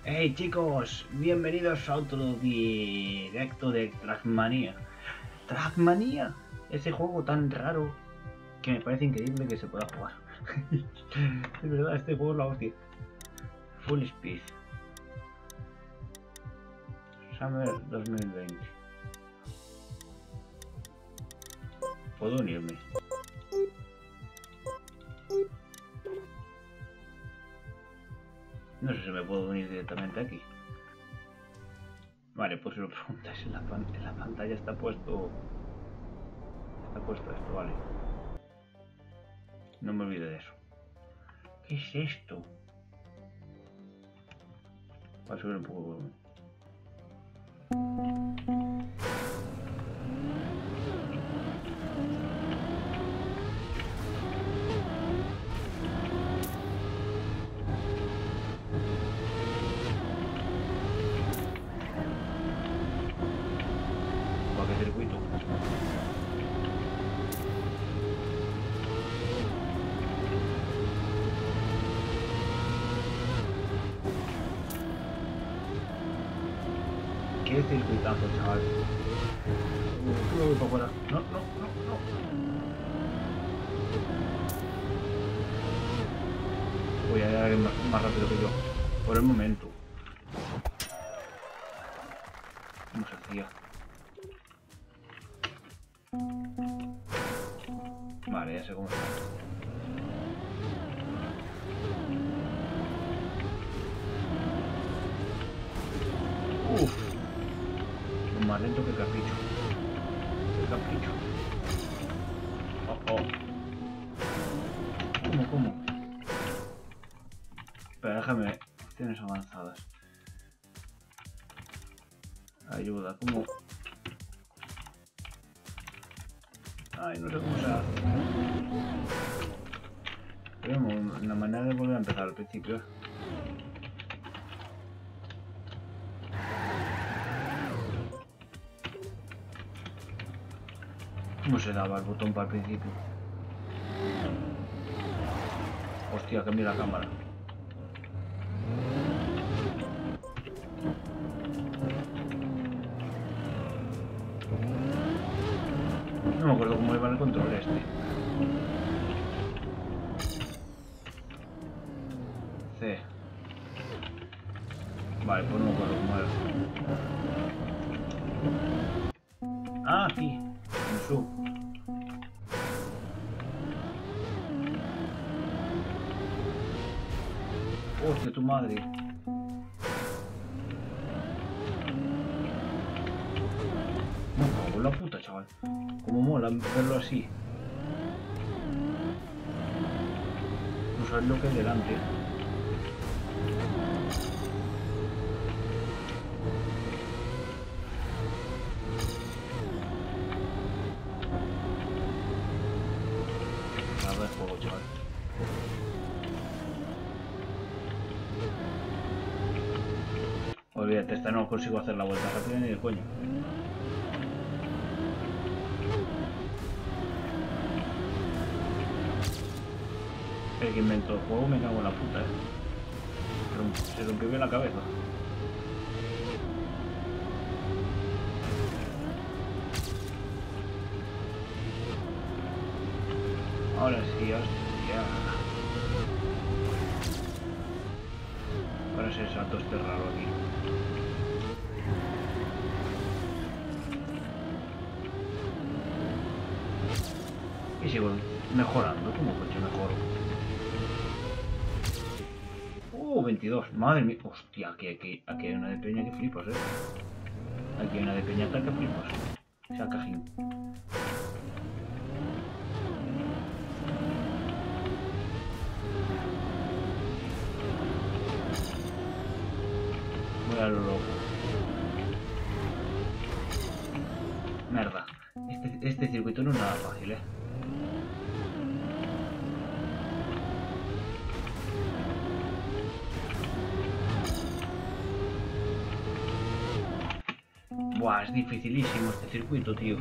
Hey chicos, bienvenidos a otro directo de Trackmania. Trackmania, ese juego tan raro que me parece increíble que se pueda jugar. De verdad, este juego es la hostia. Full Speed Summer 2020. ¿Puedo unirme? No sé si me puedo unir directamente aquí. Vale, pues si lo preguntáis en la pantalla está puesto esto, vale. No me olvide de eso. ¿Qué es esto? Voy a subir un poco el volumen. ¿Para qué circuito? ¿Qué circuitazo, chaval? Me voy para afuera. No. Voy a ir más rápido que yo. Por el momento. ¿Cómo se hacía? Vale, ya sé cómo se hace. Uff. Más lento que el capricho. Oh. ¿Cómo? Espera, déjame. Opciones avanzadas. Ayuda, ¿cómo? Ay, no sé cómo se hace. Tenemos una manera de volver a empezar al principio. ¿Cómo se daba el botón para el principio? Hostia, que mira la cámara. No me acuerdo cómo iba el control este. C. Vale, pues no me acuerdo cómo era. Ah, aquí. En sub. Hostia, tu madre. Me cago en la puta, chaval. Como mola verlo así. No sabes lo que hay delante. Nada de juego, chaval. Olvídate, esta no consigo hacer la vuelta rápida ni de coño. El que inventó el juego me cago en la puta, se rompió bien la cabeza. Ahora sí, hostia. Ahora sí el salto este raro aquí. Y sigo mejorando, ¿cómo coche mejoro? 22, madre mía. Hostia, aquí hay una de peña que flipas, Aquí hay una de peñata que flipas. O sea, cajín. Voy a lo loco. Merda. Este circuito no es nada fácil, Buah, es dificilísimo este circuito, tío.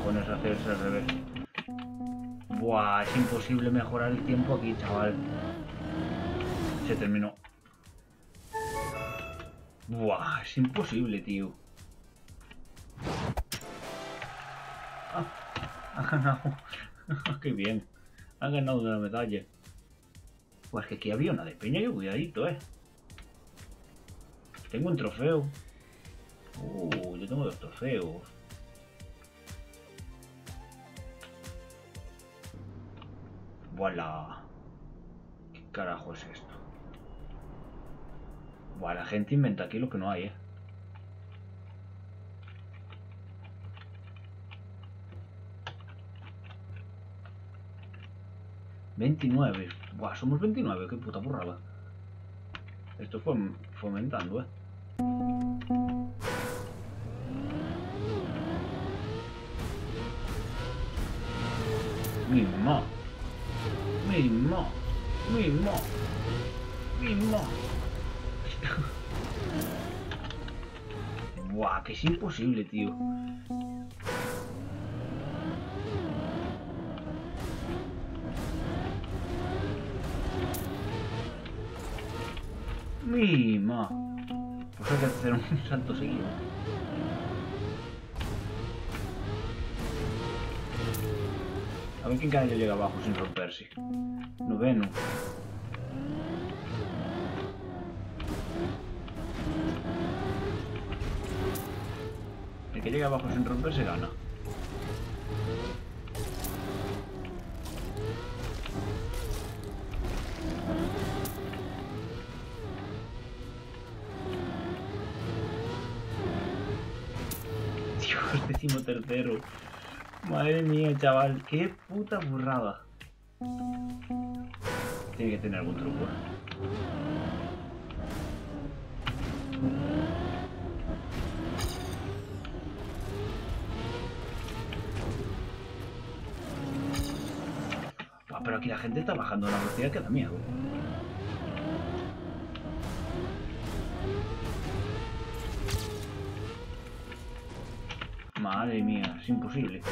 cojones hacerse al revés? Buah, es imposible mejorar el tiempo aquí, chaval. Se terminó. Buah, es imposible, tío. Ah, ha ganado. Qué bien. Ha ganado una medalla. Pues que aquí había una de peña y cuidadito, Tengo un trofeo. Yo tengo 2 trofeos. Voilà. ¿Qué carajo es esto? Buah, la gente inventa aquí lo que no hay, 29. Buah, somos 29, qué puta burrada. Esto fue fomentando, Mi ma. Mi ma. Mi ma. Mi ma. Buah, que es imposible, tío. Mima. Pues hay que hacer un salto seguido. A ver quién carajo llega abajo sin romperse. Noveno. El que llega abajo sin romperse gana. Dios, 13º. Madre mía, chaval. Qué puta burrada. Tiene que tener algún truco. Pero aquí la gente está bajando la velocidad que da miedo. Madre mía, es imposible.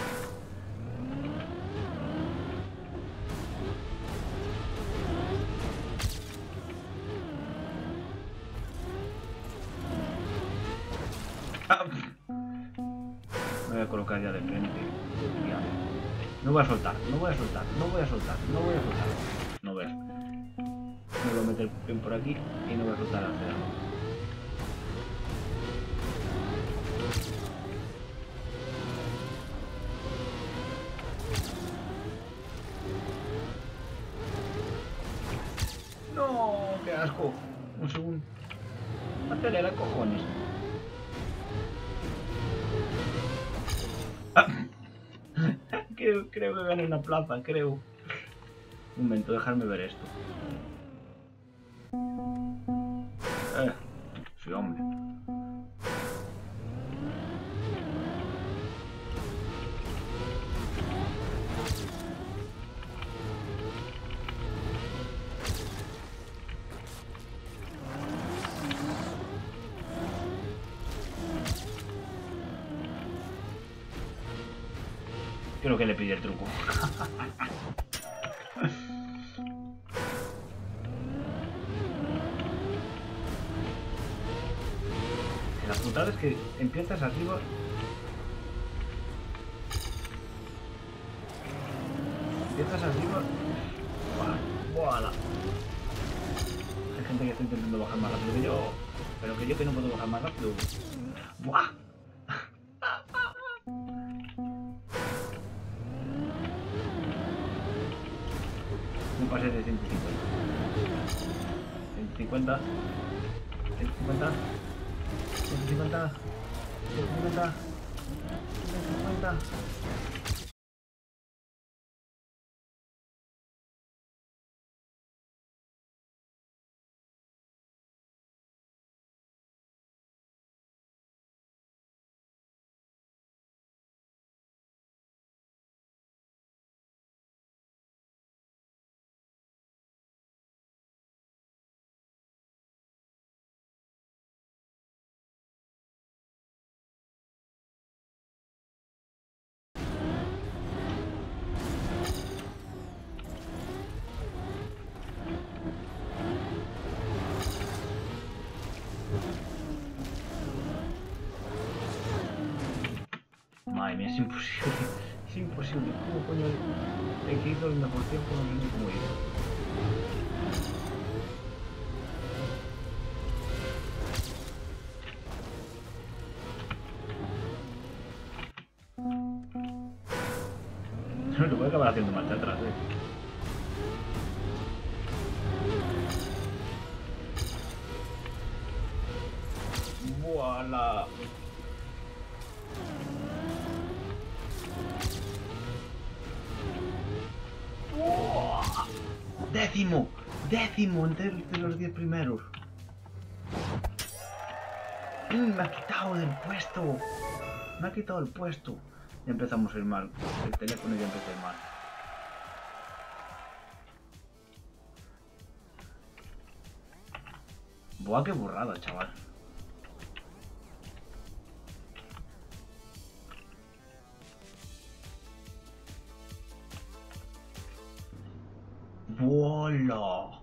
Ah, me voy a colocar ya de frente. No voy a soltar, no voy a soltar, no voy a soltar, no voy a soltar. No ves. Me voy a meter bien por aquí y no voy a soltar el acelerador. No, qué asco. Un segundo. Acelera, cojones. Creo que gané una plaza, creo. Un momento, dejarme ver esto. Sí, hombre. Creo que le pillé el truco. La putada es que empiezas arriba. Empiezas arriba. ¡Voilà! Hay gente que está intentando bajar más rápido que yo. Pero que yo que no puedo bajar más rápido. ¡Buah! No pasé de 150. 150. 150. 150. 150. 150. Madre mía, es imposible. Es imposible. ¿Cómo coño he hecho el mejor tiempo? No sé ni cómo ir. No, lo voy a acabar haciendo marcha atrás, ¡Voilà! ¡Décimo! ¡Décimo entre los 10 primeros! ¡Me ha quitado del puesto! ¡Me ha quitado el puesto! Ya empezamos a ir mal. El teléfono ya empezó a ir mal. Buah, qué burrada, chaval. ¡Voilà!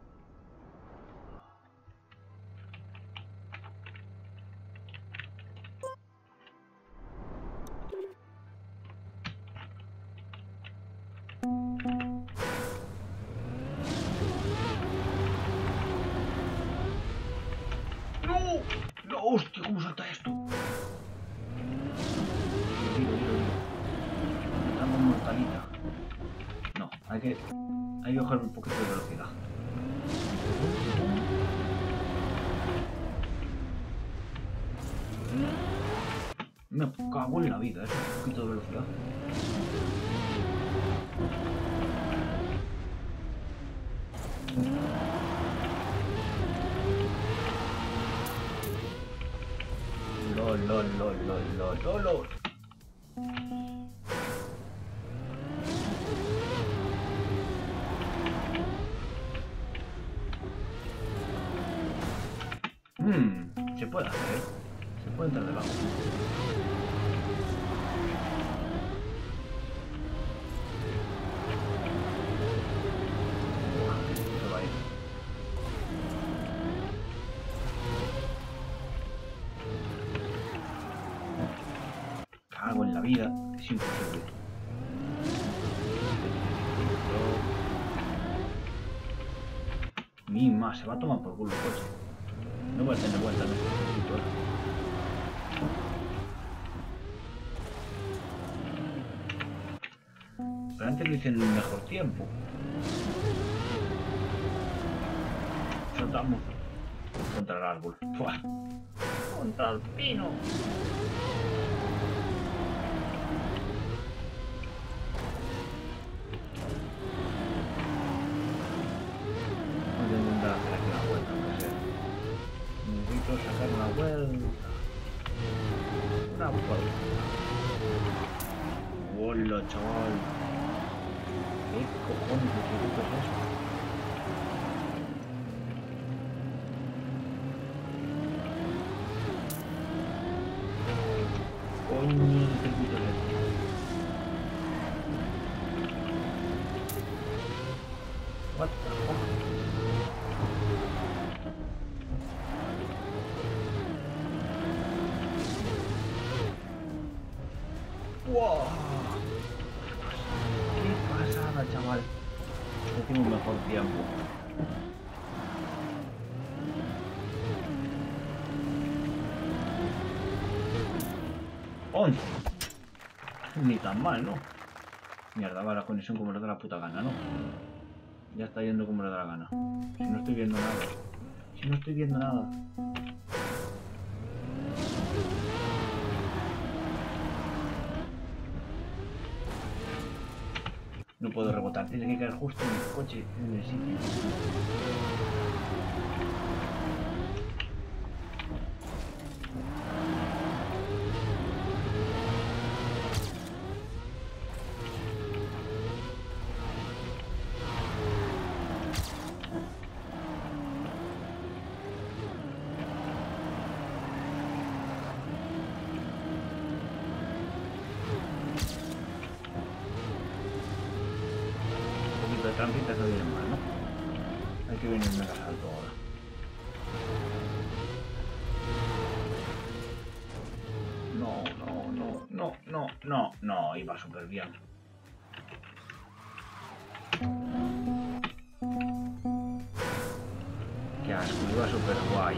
¡No! ¡No! ¡Hostia! ¿Cómo salta esto? Estamos mortalita. No, hay que coger un poquito de velocidad. Me cago en la vida, es un poquito de velocidad. LOL. Se puede hacer, ¿eh? Se puede entrar debajo. Se va a ir. Cago en la vida, es imposible. Mima, se va a tomar por culo el coche. No voy a tener vuelta en este circuito. Pero antes lo hice en un mejor tiempo. Soltamos contra el árbol. ¡Fua! Contra el pino. Voy a intentar hacer aquí una vuelta, no sé. Necesito sacar una vuelta. Una vuelta. Hola, chaval. ¿Qué cojones de circuito es eso? Coño de circuito es este. What the fuck? ¡Wow! ¡Qué pasada, chaval! Hicimos mejor tiempo. ¡11! Ni tan mal, ¿no? Mierda, va la conexión como le da la puta gana, ¿no? Ya está yendo como le da la gana. Si no estoy viendo nada. Si no estoy viendo nada. No puedo rebotar, tiene que caer justo en el coche, en el sitio. De trampitas no vienen mal, ¿no? Hay que venir un mega salto ahora. No. No, no, no, no, iba súper bien. Qué asco, iba súper guay.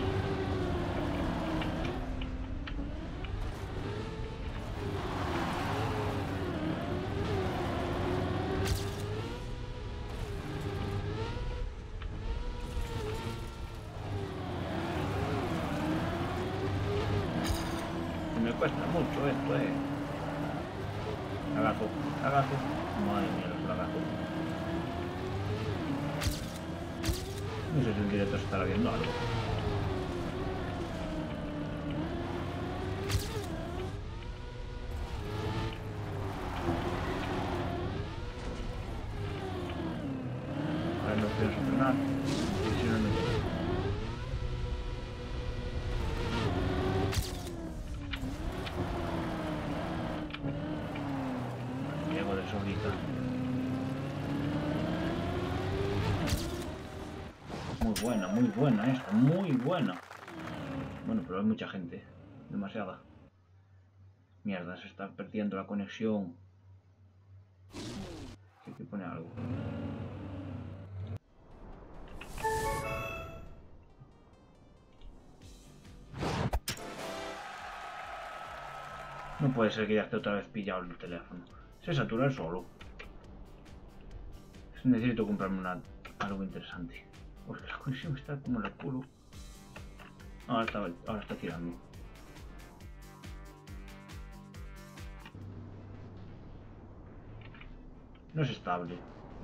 Me cuesta mucho esto, Lagazo, lagazo. Madre mía, los lagazos. No sé si en directo se estará viendo algo. Ahora no pienso frenar. Y si no, no llego. Llego de sobrita. Muy buena esta, muy buena. Bueno, pero hay mucha gente. Demasiada. Mierda, se está perdiendo la conexión. Hay que poner algo. No puede ser que ya esté otra vez pillado el teléfono. Se satura solo. Necesito comprarme algo interesante. Porque la conexión está como el culo. Ahora está tirando. No es estable.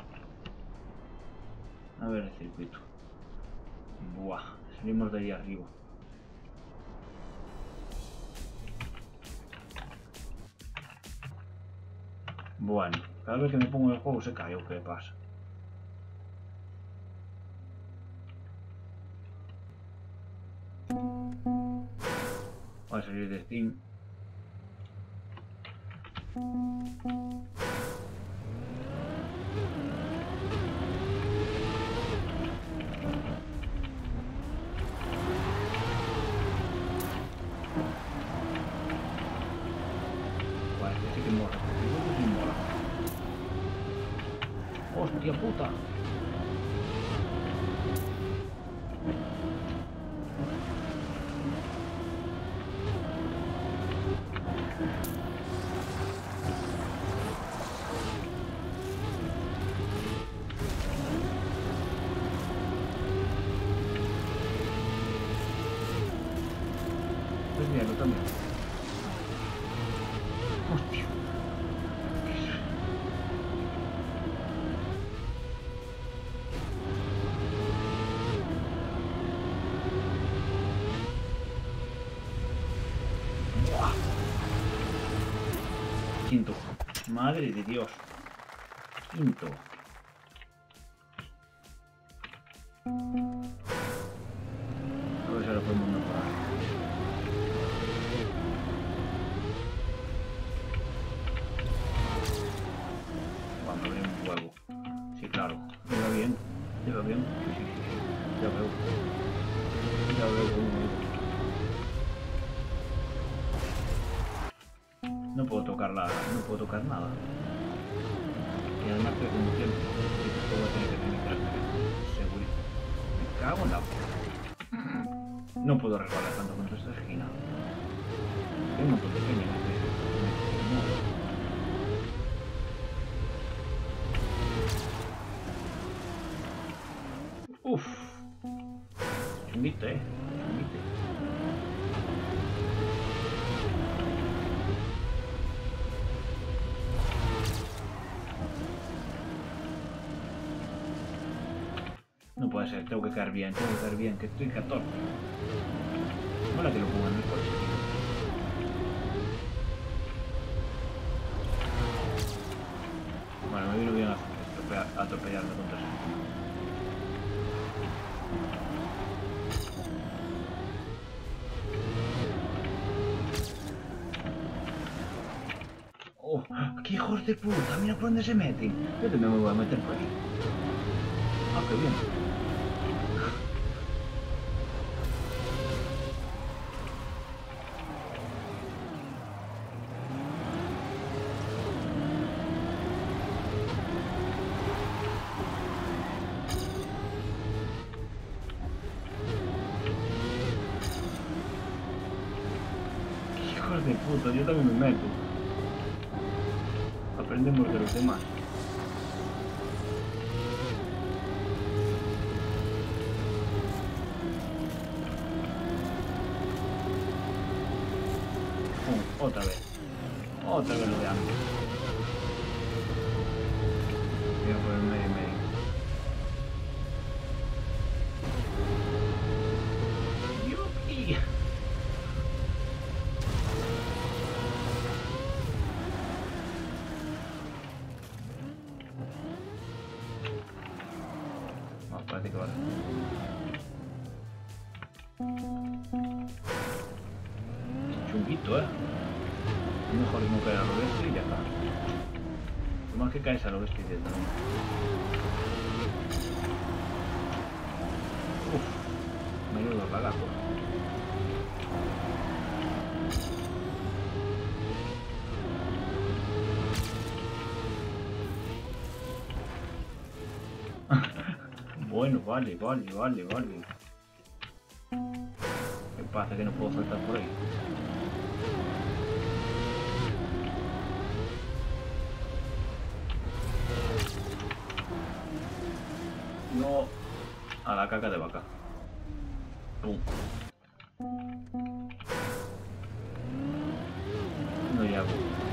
A ver el circuito. Buah, salimos de ahí arriba. Bueno, cada vez que me pongo en el juego se cae o qué pasa. Voy a salir de Steam. Vale, sí que mola. Sí mola. ¡Hostia puta! Pues mira, lo también. ¡Hostia! ¡Buah! Quinto. Madre de Dios. Quinto. A ver si ahora podemos mejorar. Vamos a abrir un juego. Sí, claro. ¿Iba bien? ¿Iba bien? Sí, sí, sí, sí. Ya veo. Ya veo cómo me iba. No puedo tocar nada. Y además que como tiempo, esto voy a tener que limitarme. Seguridad. Me cago en la puta. No puedo resbalar tanto contra esta esquina. Hay un montón de peñas no. Uff. Chunguito, chunguito. No puede ser, tengo que caer bien, que estoy 14. Mola que lo pongan en el coche. Bueno, me vino bien atropellarme contra eso. ¡Oh! ¡Qué hijos de puta! Mira por dónde se meten. Yo también me voy a meter por ahí. ¡Ah, qué bien! Hijos de puta, yo también me meto. Aprendemos de los demás. Otra vez. Otra vez lo de antes. Voy a poner medio y medio. ¡Yupi! No, parece que vale. Chunguito, mejor no caer a lo bestia y ya está. Lo más que caes a lo bestia también. Uff, menudo lagazo. Bueno, vale. ¿Qué pasa? Que no puedo saltar por ahí. No, a la caca de vaca. Pum. No llego.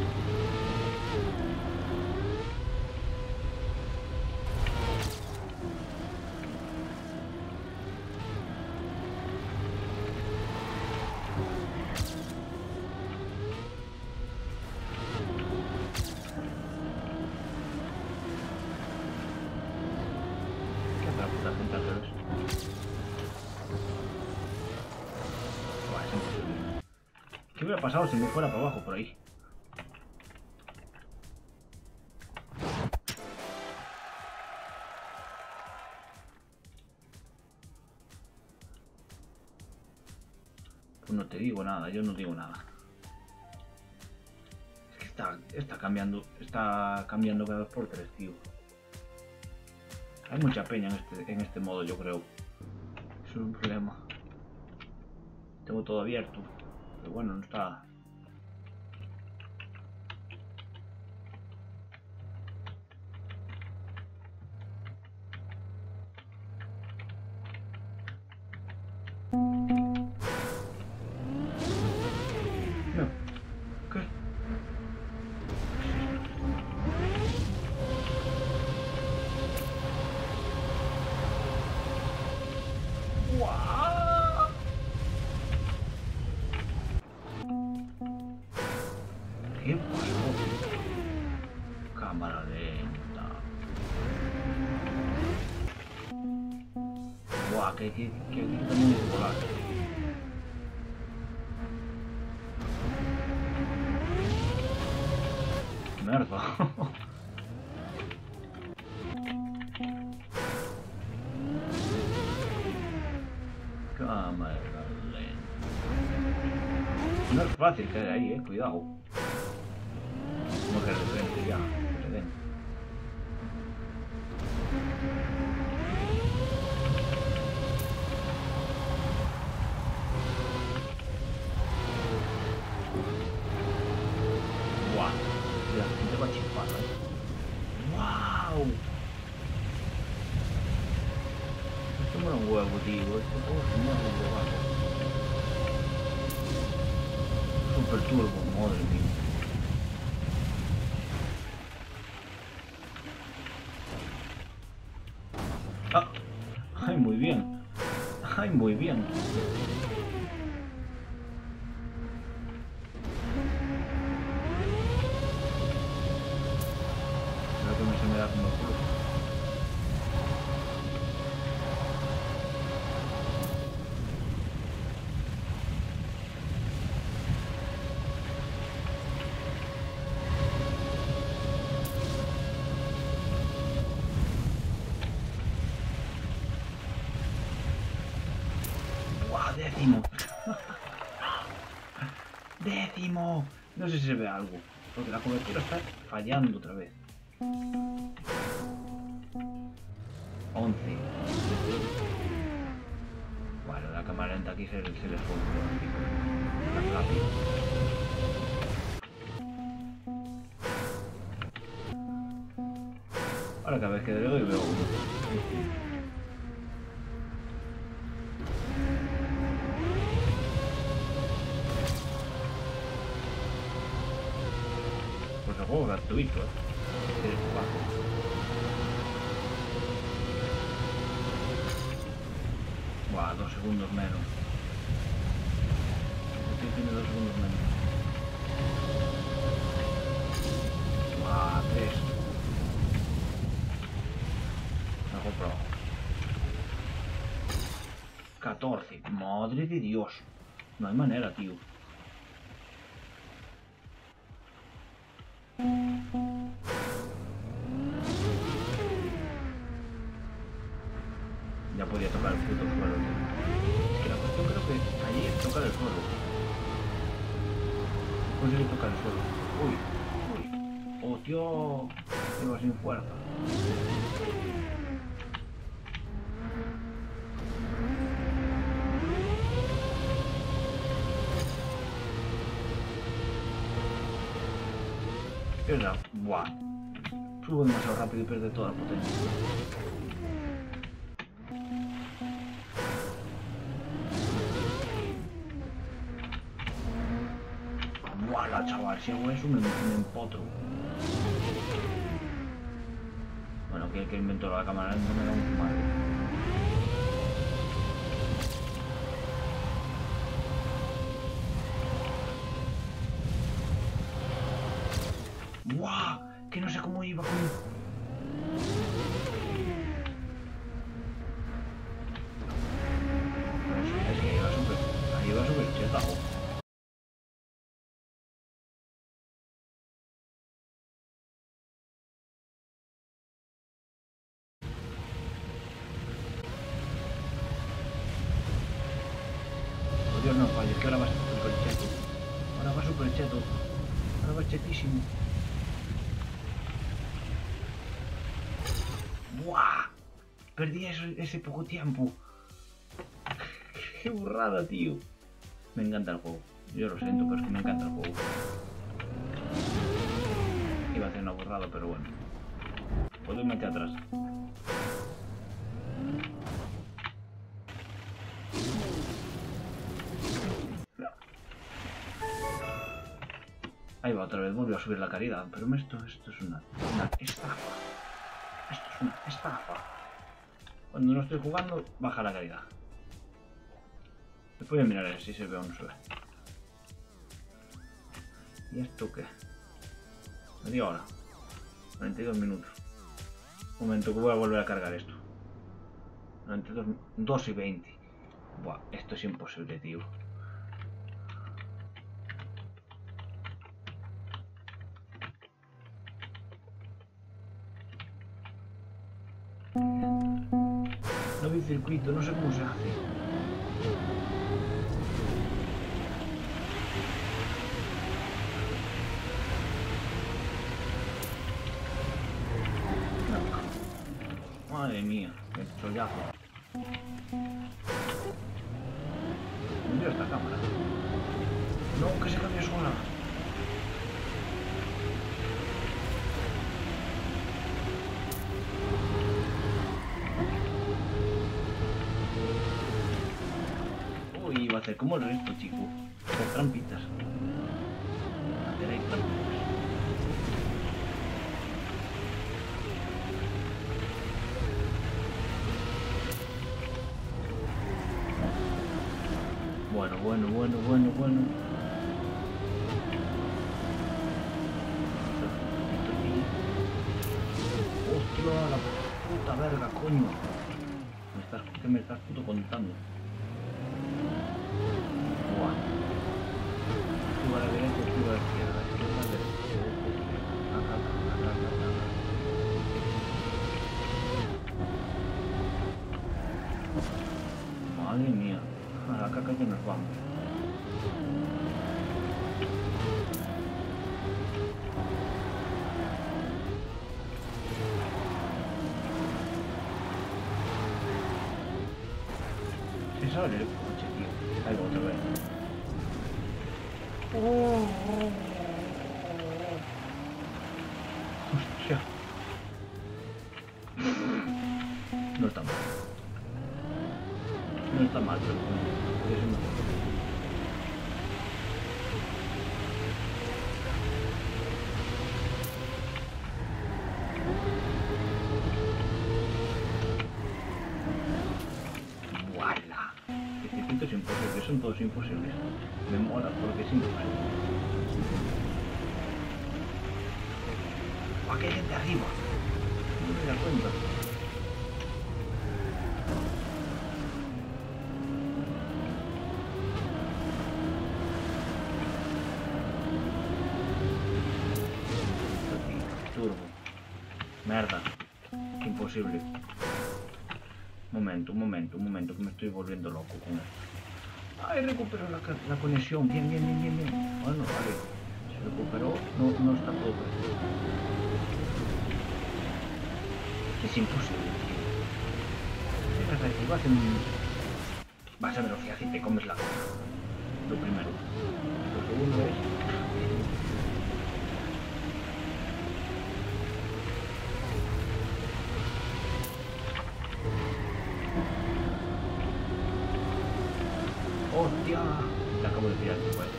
¿Qué hubiera pasado si me fuera para abajo por ahí? Pues no te digo nada, yo no digo nada. Es que está cambiando cada 2x3, tío. Hay mucha peña en este modo, yo creo. Eso es un problema. Tengo todo abierto. Pero bueno, no está... No. ¿Qué? ¡Guau! ¿Qué pasó? Cámara lenta. Guau, que también es volar. Merda. Cámara lenta. No es fácil caer ahí, cuidado. No caer de frente ya, que le den. Guau, la gente va chispando, ¡Wow! Esto me da un huevo, tío. Esto todo se mueve un huevazo. Super turbo, madre mía. ¡Ah! ¡Ay, muy bien! ¡Ay, muy bien! Creo que no se me da como el culo. ¡Décimo! ¡Décimo! No sé si se ve algo, porque la cobertura está fallando otra vez. 11. Bueno, la cámara lenta aquí se le fue un poco más rápido. Ahora cada vez que le doy veo uno. Pues el juego es gratuito, ¿Quieres jugar? Buah, 2 segundos menos. Este tiene 2 segundos menos. Buah, 3. Hago pro. 14. Madre de Dios. No hay manera, tío. Ya podía tocar el puto suelo, tío. Es que la cuestión creo que allí es tocar el suelo. Conseguí tocar el suelo. Uy, uy. Oh, tío. Iba sin fuerza. Pierda. Buah. Subo demasiado rápido y pierde toda la potencia. ¡Wala, chaval! Si hago eso me empotro. Bueno, que el que inventó la cámara lenta me da un mal. ¡Guau! Que no sé cómo iba con... Es que iba súper... Ahí iba súper chetado. Por Dios, no falles, que ahora va súper cheto. Ahora va súper cheto. Ahora va chetísimo. ¡Buah! Perdí ese poco tiempo. ¡Qué burrada, tío! Me encanta el juego. Yo lo siento, pero es que me encanta el juego. Iba a hacer una burrada, pero bueno. Puedo irme hacia atrás. No. Ahí va otra vez, volvió a subir la calidad. Pero esto es una estafa. Esto es una estafa. Cuando no estoy jugando, baja la calidad. Después voy a mirar a ver si se ve o no se ve. ¿Y esto qué? Media hora. 42 minutos. Un momento que voy a volver a cargar esto. 92, 2 y 20. Buah, esto es imposible, tío. No vi circuito, no sé cómo se hace. Madre mía, qué chollazo. ¿Dónde está esta cámara? No, que se cambió sola. Uy, va a hacer como el resto, chico. Hacer trampitas. Hacer ahí trampitas. Bueno. Hostia, la puta verga, coño. ¿Qué me estás puto contando? Buah. Tú a la derecha, tú a la izquierda, acá. Madre mía. A la caca que nos vamos. Se sale el coche, tío. Ahí va otra vez. Hostia. está mal, pero podría ser mejor. ¡Wala! Este circuito es imposible, son todos imposibles. Me mola porque es imposible. ¡Ah, que hay gente arriba! No me da cuenta. Turbo. Merda. Imposible. Un momento, que me estoy volviendo loco con esto. ¡Ay, recuperó la conexión! Bien. Bueno, vale. Se recuperó, no está todo perfecto. Es imposible, tío. Vas a velocidad y te comes la cosa. Lo primero. Lo segundo es... ¡Hostia! Te acabo de tirar tu cuerpo.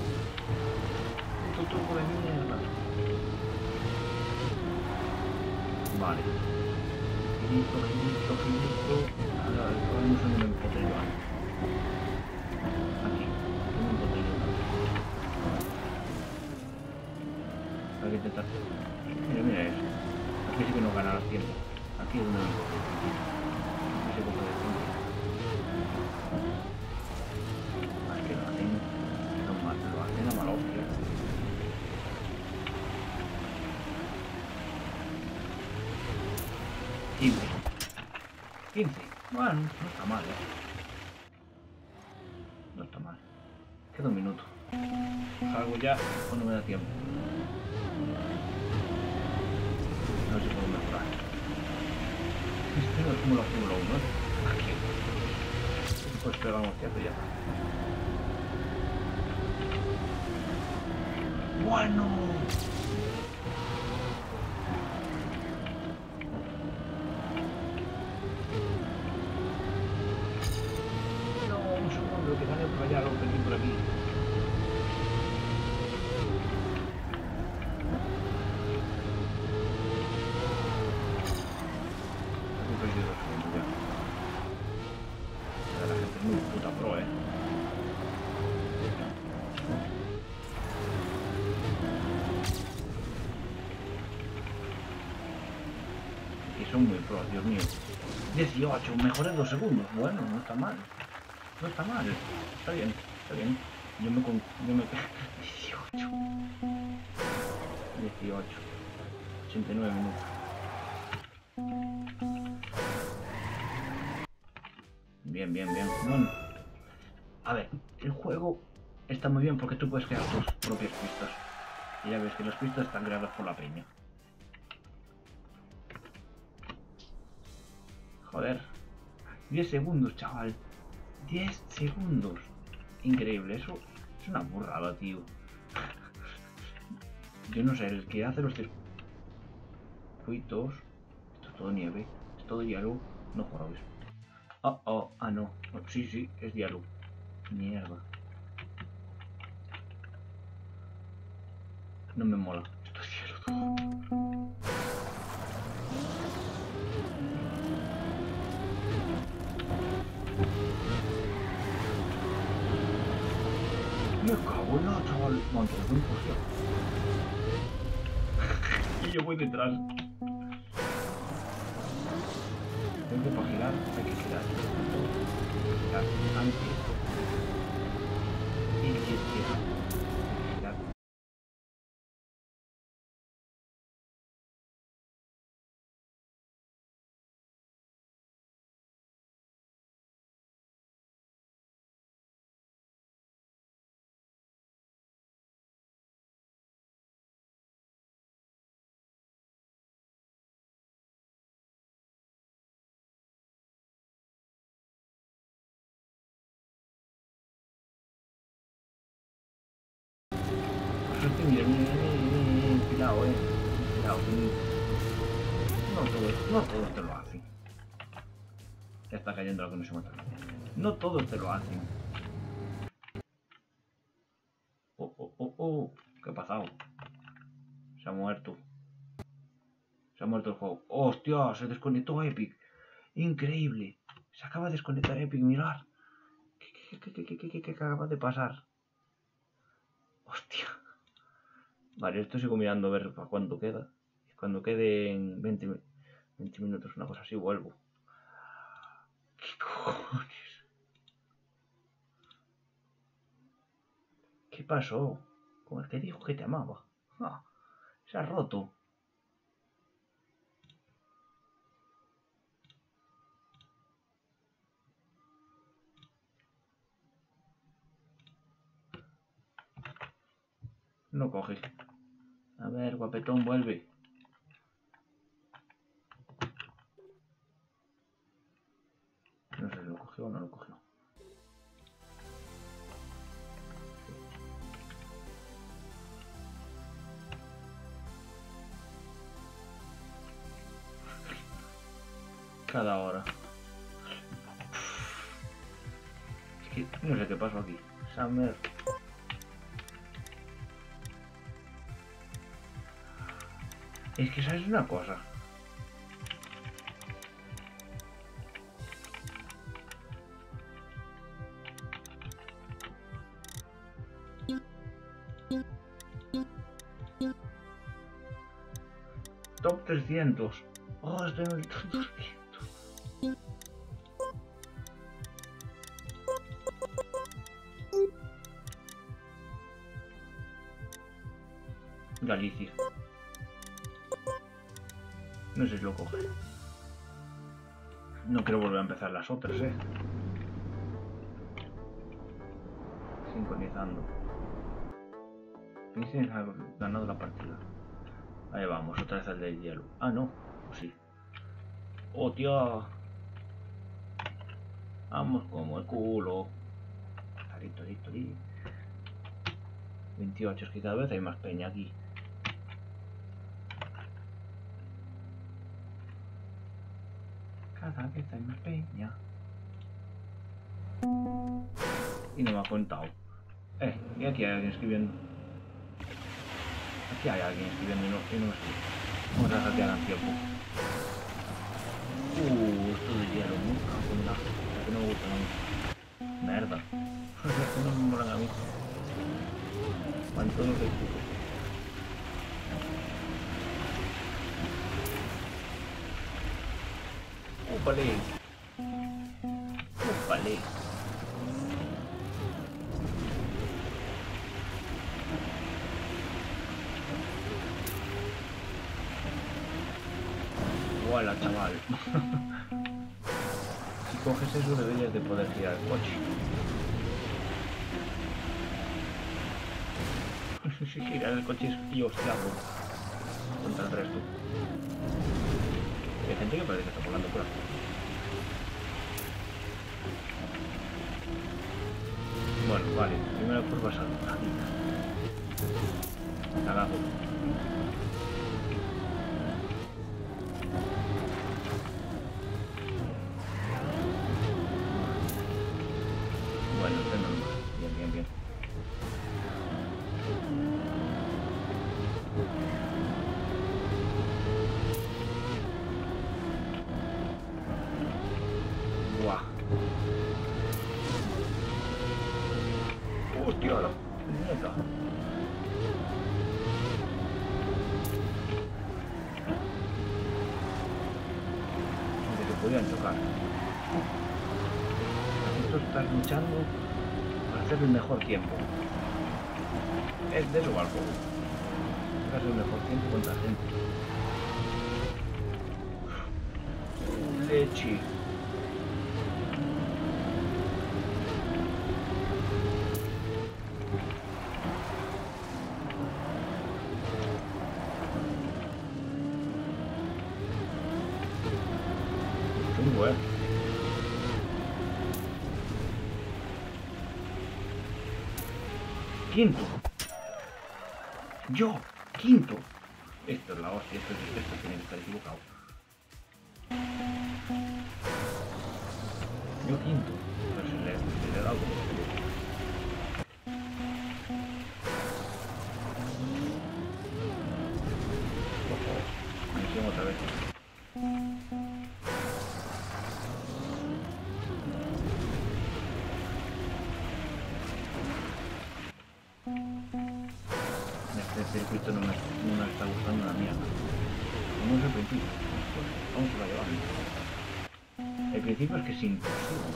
Tu truco de mierda. Vale. Girito. Ahora no sé dónde me encontré yo antes. Aquí. ¿Dónde me encontré yo antes? Hay que intentar. Mira eso. Aquí sí que no ganarás tiempo. Aquí es donde me encontré. Aquí se coge de tiempo. Lo hacen a mala hostia. $15. Bueno, no está mal, No está mal. Queda un minuto. Salgo ya cuando me da tiempo. No sé si puedo mejorar. Esto no es como la Fórmula 1, ¿eh? Aquí. Pues pegar un hostiazo y ya está. Bueno. No, un segundo, que gane por allá, lo perdí por aquí. He perdido 2 segundos ya. La gente es muy puta pro, Son muy pros, Dios mío. 18, mejoré 2 segundos. Bueno, no está mal. No está mal. Está bien. Yo me 18. 89 minutos. Bien. Bueno. A ver, el juego está muy bien porque tú puedes crear tus propias pistas. Y ya ves que las pistas están creadas por la peña. Joder. 10 segundos, chaval. 10 segundos. Increíble, eso es una burrada, tío. Yo no sé, el que hace los circuitos... Esto es todo nieve, es todo hielo. No jodas. No. Sí, es hielo. Mierda. No me mola. Esto es hielo todo. Me cago en la, chaval. Montes, no imposible. Y yo voy detrás. Tengo que para girar, hay que girar. Girar antes. Y girar. Girar. Mira, cuidado, cuidado, no todos te lo hacen. Ya está cayendo la conexión otra vez. No todos te lo hacen. Oh. ¿Qué ha pasado? Se ha muerto. Se ha muerto el juego. ¡Hostia! Se desconectó Epic. Increíble. Se acaba de desconectar Epic, mirad. ¿Qué acaba de pasar? Hostia. Vale, esto sigo mirando a ver para cuánto queda. Cuando queden 20 minutos, una cosa así, vuelvo. ¿Qué cojones? ¿Qué pasó? Como el que dijo que te amaba. Ah, se ha roto. No coge. A ver, guapetón, vuelve. No sé si lo cogió o no lo cogió. Cada hora. Es que no sé qué pasó aquí. Summer. Es que sabes una cosa. Top 300. Oh, estoy en el top 200. Galicia. No sé si lo coge. No quiero volver a empezar las otras, Sincronizando. Piensen ha ganado la partida. Ahí vamos, otra vez el del hielo. Ah, no. Pues sí. ¡Oh, tío! Vamos como el culo. Listo. 28, es que cada vez hay más peña aquí. Cada vez hay más peña. Y no me ha contado. Y aquí hay alguien escribiendo. Aquí hay alguien escribiendo y no me escribe. Vamos a dejar que hagan tiempo. Esto de hielo, nunca con una cosa que no me gusta a mí. Merda. Esto no me molan a mí. ¿Cuánto no te escucho? Úpale. Hola, chaval. Si coges eso deberías de poder girar el coche. Si girar el coche y hostiazo contra el resto. Hay gente que parece que está volando por aquí. Bueno, vale. Primera curva salta. Cagazo. Bueno, esto no normal. Bien. Buah. Hostia, la puñeta. Que se podían chocar. Esto estás luchando para hacer el mejor tiempo. Es de eso al juego. Hacer el mejor tiempo contra la gente. Leche. Chungo, Quinto. Yo, quinto. Esto es la hostia, esto tiene que estar equivocado. Yo quinto. Pero pelado como se ve. Ojo, misión otra vez. Este circuito no me está gustando la mierda. No es el principio. Pues, vamos a llevarlo. El principio es que es imposible.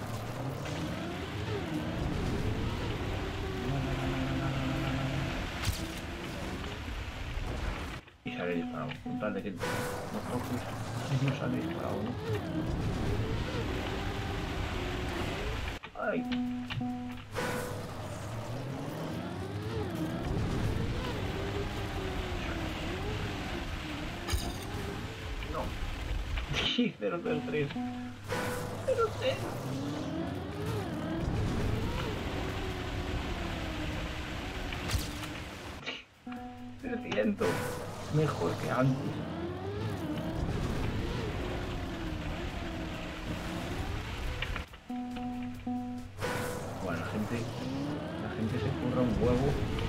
Y sale disparado. Con tal de que no toques, no sale disparado, ¿no? ¡Ay! No. Sí, 003. 0-3. Mejor que antes. Bueno, la gente se curra un huevo.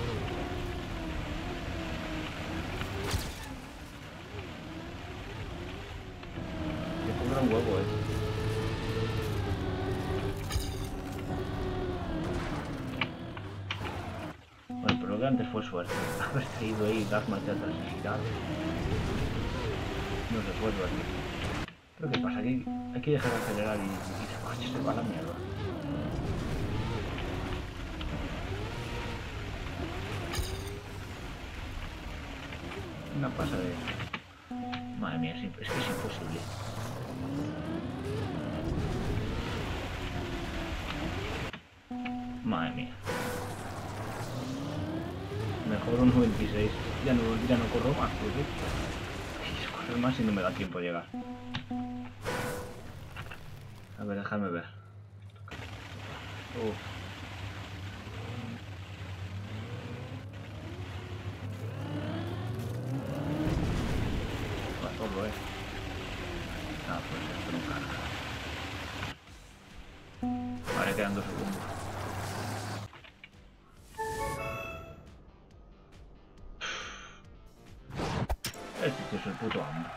Se curra un huevo, Bueno, pero lo que antes fue suerte. Haber traído ahí las machatas y girar. No se puede aquí. Pero ¿qué pasa? Aquí hay que dejar de acelerar y se va a la mierda. Una pasa de... Madre mía, es que es imposible. Madre mía. Mejor un 96. Ya no corro más, porque... Si correr más y no me da tiempo de llegar. A ver, déjame ver. Todo, Ah, pues esto no carga. Vale, quedan 2 segundos. Este es el puto amo.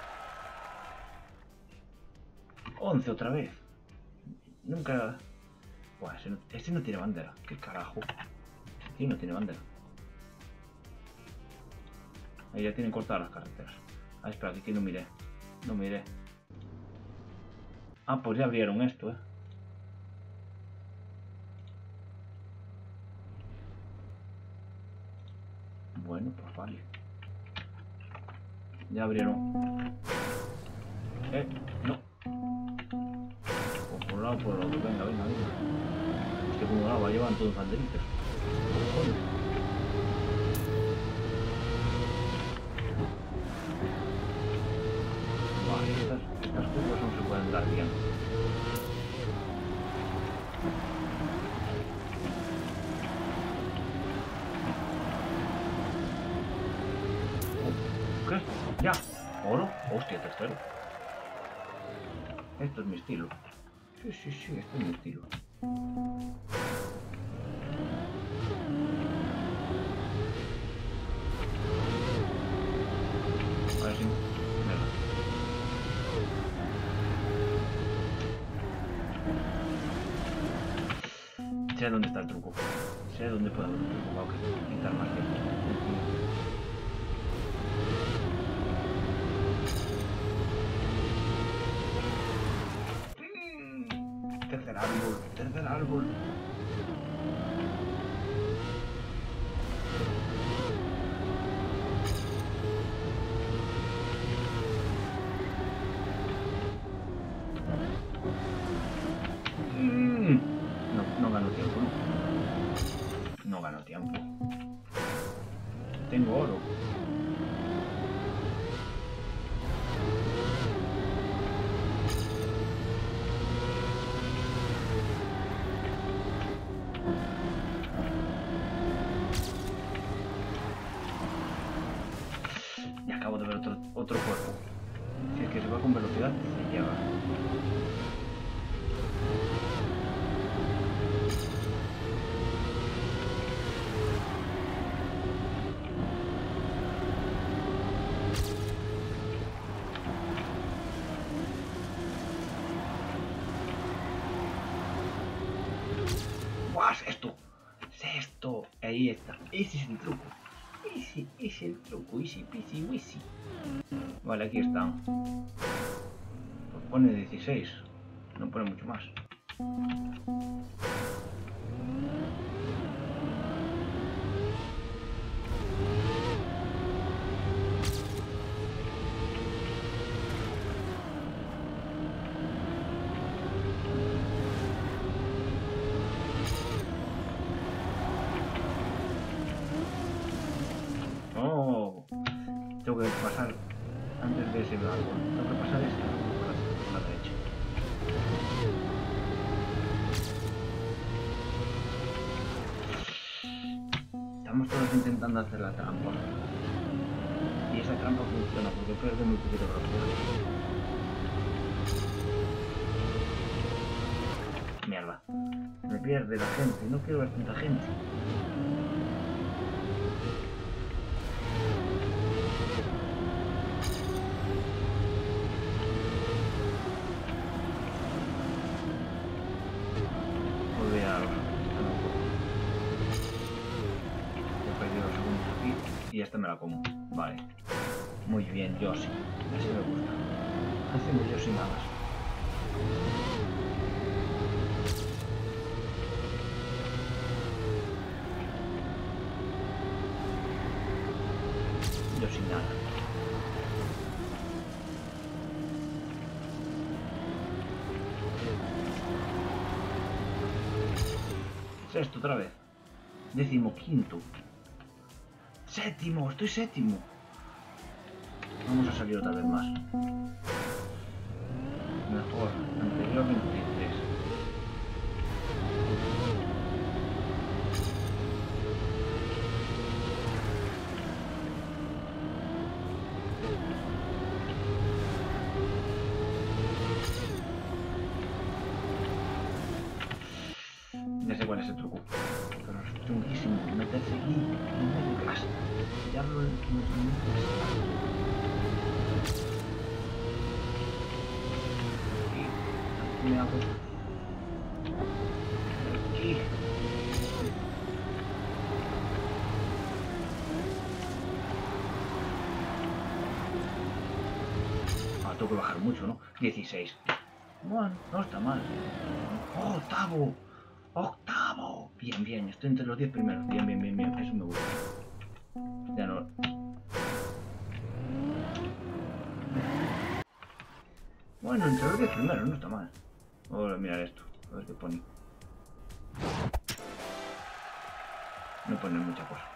11 otra vez. Nunca... Buah, este no tiene bandera. ¿Qué carajo? Sí, no tiene bandera. Ahí ya tienen cortadas las carreteras. Ah, espera, que aquí no miré. No miré. Ah, pues ya abrieron esto, Bueno, pues vale. Ya abrieron. No. Por un lado, por el otro. Venga. Es que por un lado llevan todos banderitas. Vale, estas curvas no se pueden dar bien. ¿Qué? ¡Ya! ¿Oro? Hostia, tercero. Esto es mi estilo. Sí, esto es mi estilo. A ver si... Mira. Sé dónde está el truco. Sé dónde puede haber un truco. Tengo que quitar más tiempo. Tercer árbol. No gano tiempo, no gano tiempo. Tengo oro. Y acabo de ver otro cuerpo. Si es que se va con velocidad, se lleva. Ese es el truco. Ese es el truco. Easy peasy wisi. Vale, aquí están. Pues pone 16. No pone mucho más. Oh, tengo que pasar antes de ese árbol. Tengo que pasar este árbol por la derecha. Estamos todos intentando hacer la trampa. Y esa trampa funciona porque pierde muy poquito velocidad. Mierda. Me pierde la gente. No quiero ver tanta gente. Y esta me la como. Vale. Muy bien, Yoshi. Así me gusta. Hacemos Yoshi nada. Yoshi nada. Sexto otra vez. 15º. Séptimo, estoy séptimo. Vamos a salir otra vez más. Mejor, anterior 23. Ya sé cuál es el truco. Pero es chunguísimo. Meterse aquí, en medio de casa. Ya lo he aquí me hago. Aquí. Ah, tengo que bajar mucho, ¿no? 16. Bueno, no está mal. ¡Oh, octavo! ¡Octavo! Bien, bien, estoy entre los 10 primeros. Bien, bien, bien, bien. Eso me gusta. Ya no. Bueno, entre los 10 primeros no está mal. Ahora mirar esto. A ver qué pone. No pone mucha cosa.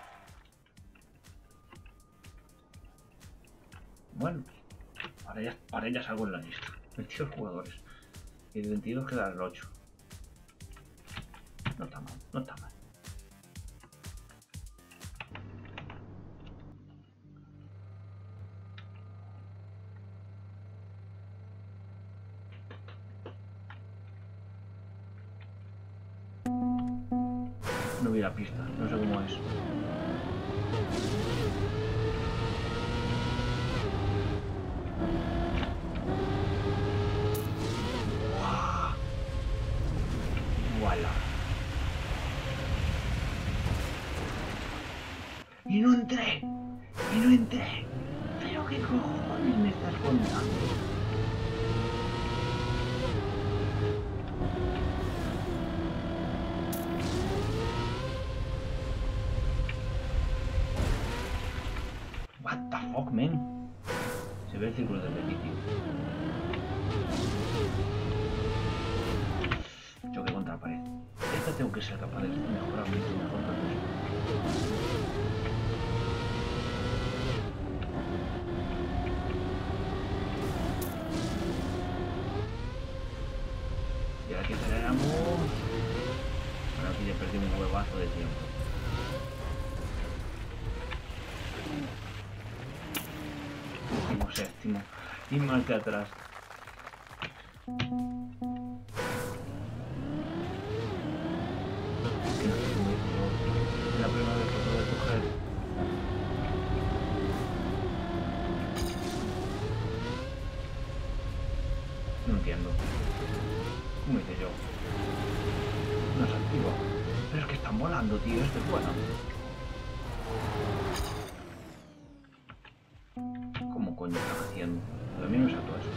Bueno, ahora ya salgo en la lista. 22 jugadores. Y de 22 queda el 8. No está mal, no está mal. No vi la pista, no sé cómo es. ¡Wow! ¡Voilà! ¡Y no entré! ¡Y no entré! ¿Pero qué cojones me estás contando? What the fuck, man? Se ve el círculo de repetido. Choque contra la pared. Esta tengo que ser capaz de mejorar mucho mejor que el y ahora que aceleramos. Bueno, aquí ya perdí un huevazo de tiempo. Séptimo. Y más de atrás. Es la primera vez que puedo coger. No entiendo. ¿Cómo hice yo? No se activa. Pero es que están volando, tío. Esto es bueno. coño están haciendo. Lo mío no es a todo eso.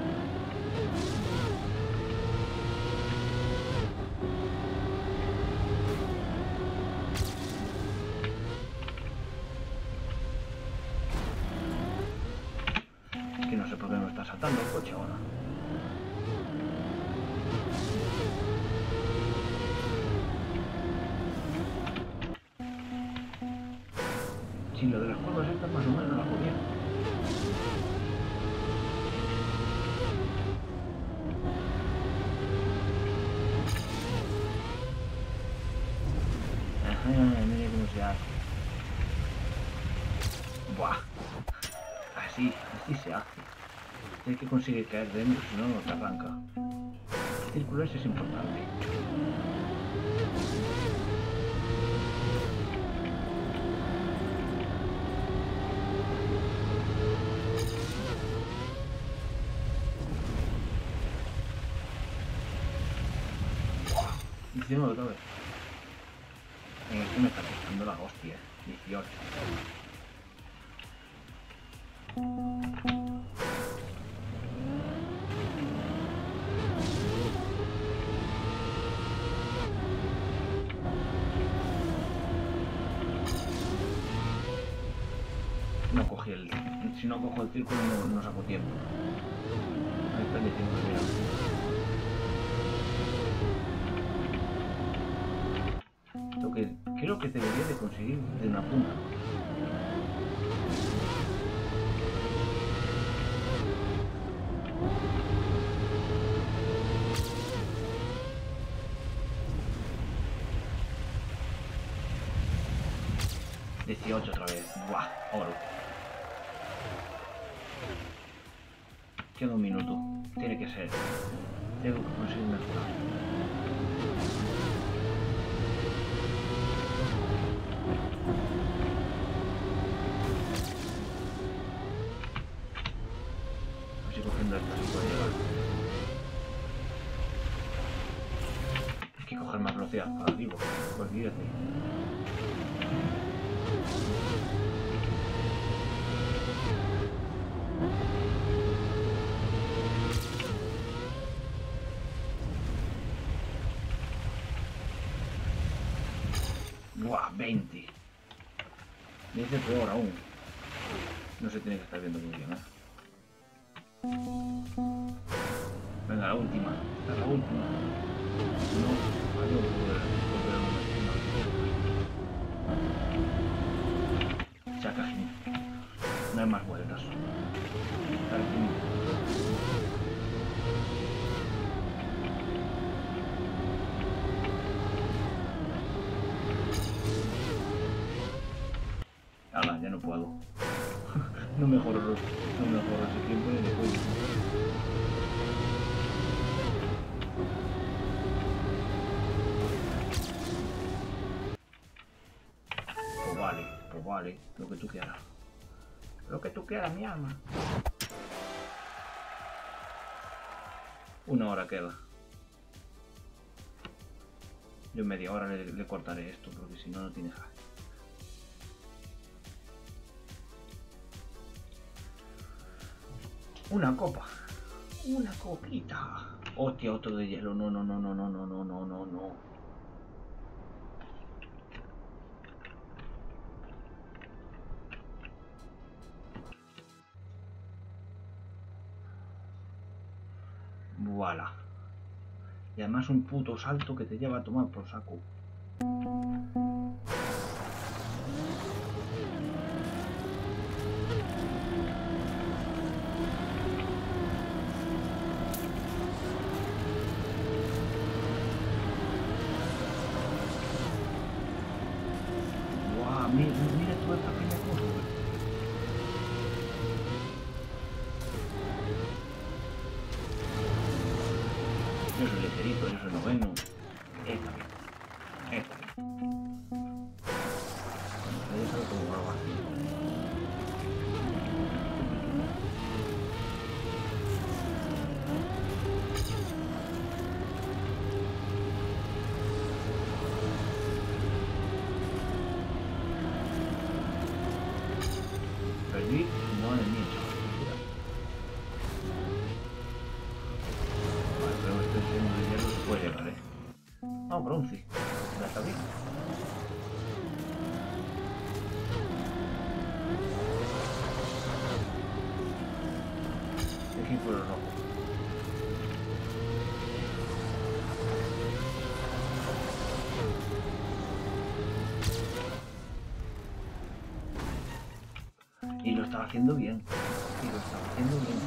Es que no sé por qué no me está saltando el coche ahora. Sí, lo de las curvas estas más o menos lo hago bien. Ajá, mira cómo se hace. Buah. Así se hace. Tienes que conseguir caer dentro, si no, no te arranca. El círculo ese es importante. Hicimos otra vez. En este me está costando la hostia. 18. No cogí el... Si no cojo el círculo no saco tiempo. Ahí está el 19, mira. Lo que creo que debería de conseguir de una punta. ...18 otra vez. ¡Buah! Oro. Queda un minuto. Tiene que ser. Tengo que conseguir mejorar. Así cogiendo esta se puede llegar. Hay que coger más velocidad para arriba. Olvídate. ¡Buah! 20. Me dice peor aún. No se tiene que estar viendo muy bien, ¿eh? Venga, la última. Esta es la última. No, adiós, volver a una. Chaca, no hay más vueltas. Ala, ya no puedo. No mejoro ese tiempo ni de coño. Pues vale, lo que tú quieras. Lo que tú quieras, mi alma. 1 hora queda. Yo en media hora le cortaré esto, porque si no, no tiene gracia. Una copa. Una copita. Hostia, otro de hielo. No. Voilà. Y además un puto salto que te lleva a tomar por saco. Wow, mira toda esta pequeña cosa. Yo soy ligerito, yo soy noveno. Está bien. Cuando se haya salto como algo así. Perdí, madre mía, chaval. que ir por el rojo. Y lo estaba haciendo bien. Y lo estaba haciendo bien.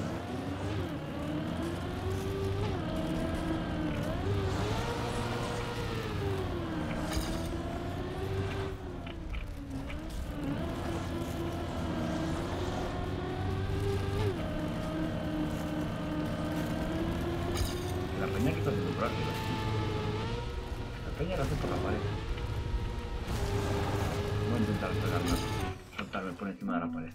La peña que está haciendo por arriba. La peña la hace por la pared. Voy a intentar pegarla. Soltarme por encima de la pared.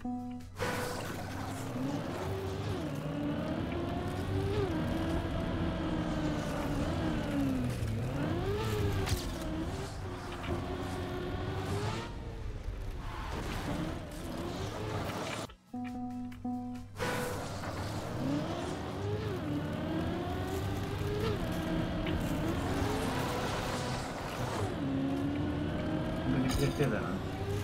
Este de delante.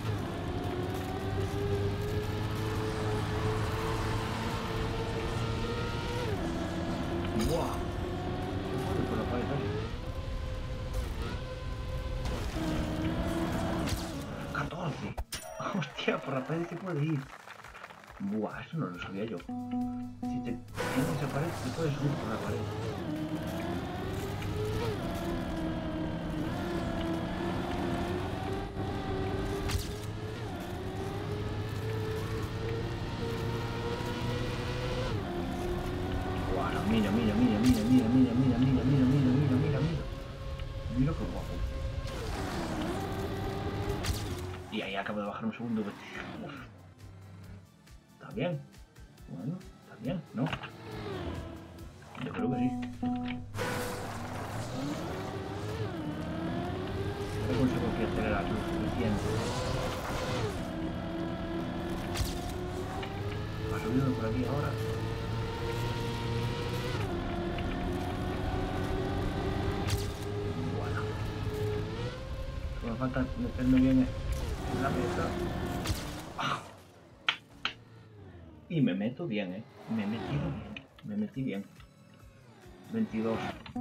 ¡Buah! Se puede por la pared ahí. 14. Hostia, por la pared se puede ir. Buah, eso no lo sabía yo. Si te tienes esa pared, te puedes subir por la pared. Mira, mira, mira, mira, mira, mira, mira, mira, mira, mira, mira, mira, mira. Mira qué guapo. Y ahí acabo de bajar un segundo. Uf. Está bien. Bueno, está bien, ¿no? Yo creo que sí. No consigo que acelerar lo suficiente. Ha subido por aquí ahora. Me falta meterme bien en la mesa. Y me meto bien, me he metido bien. Me metí bien. 22.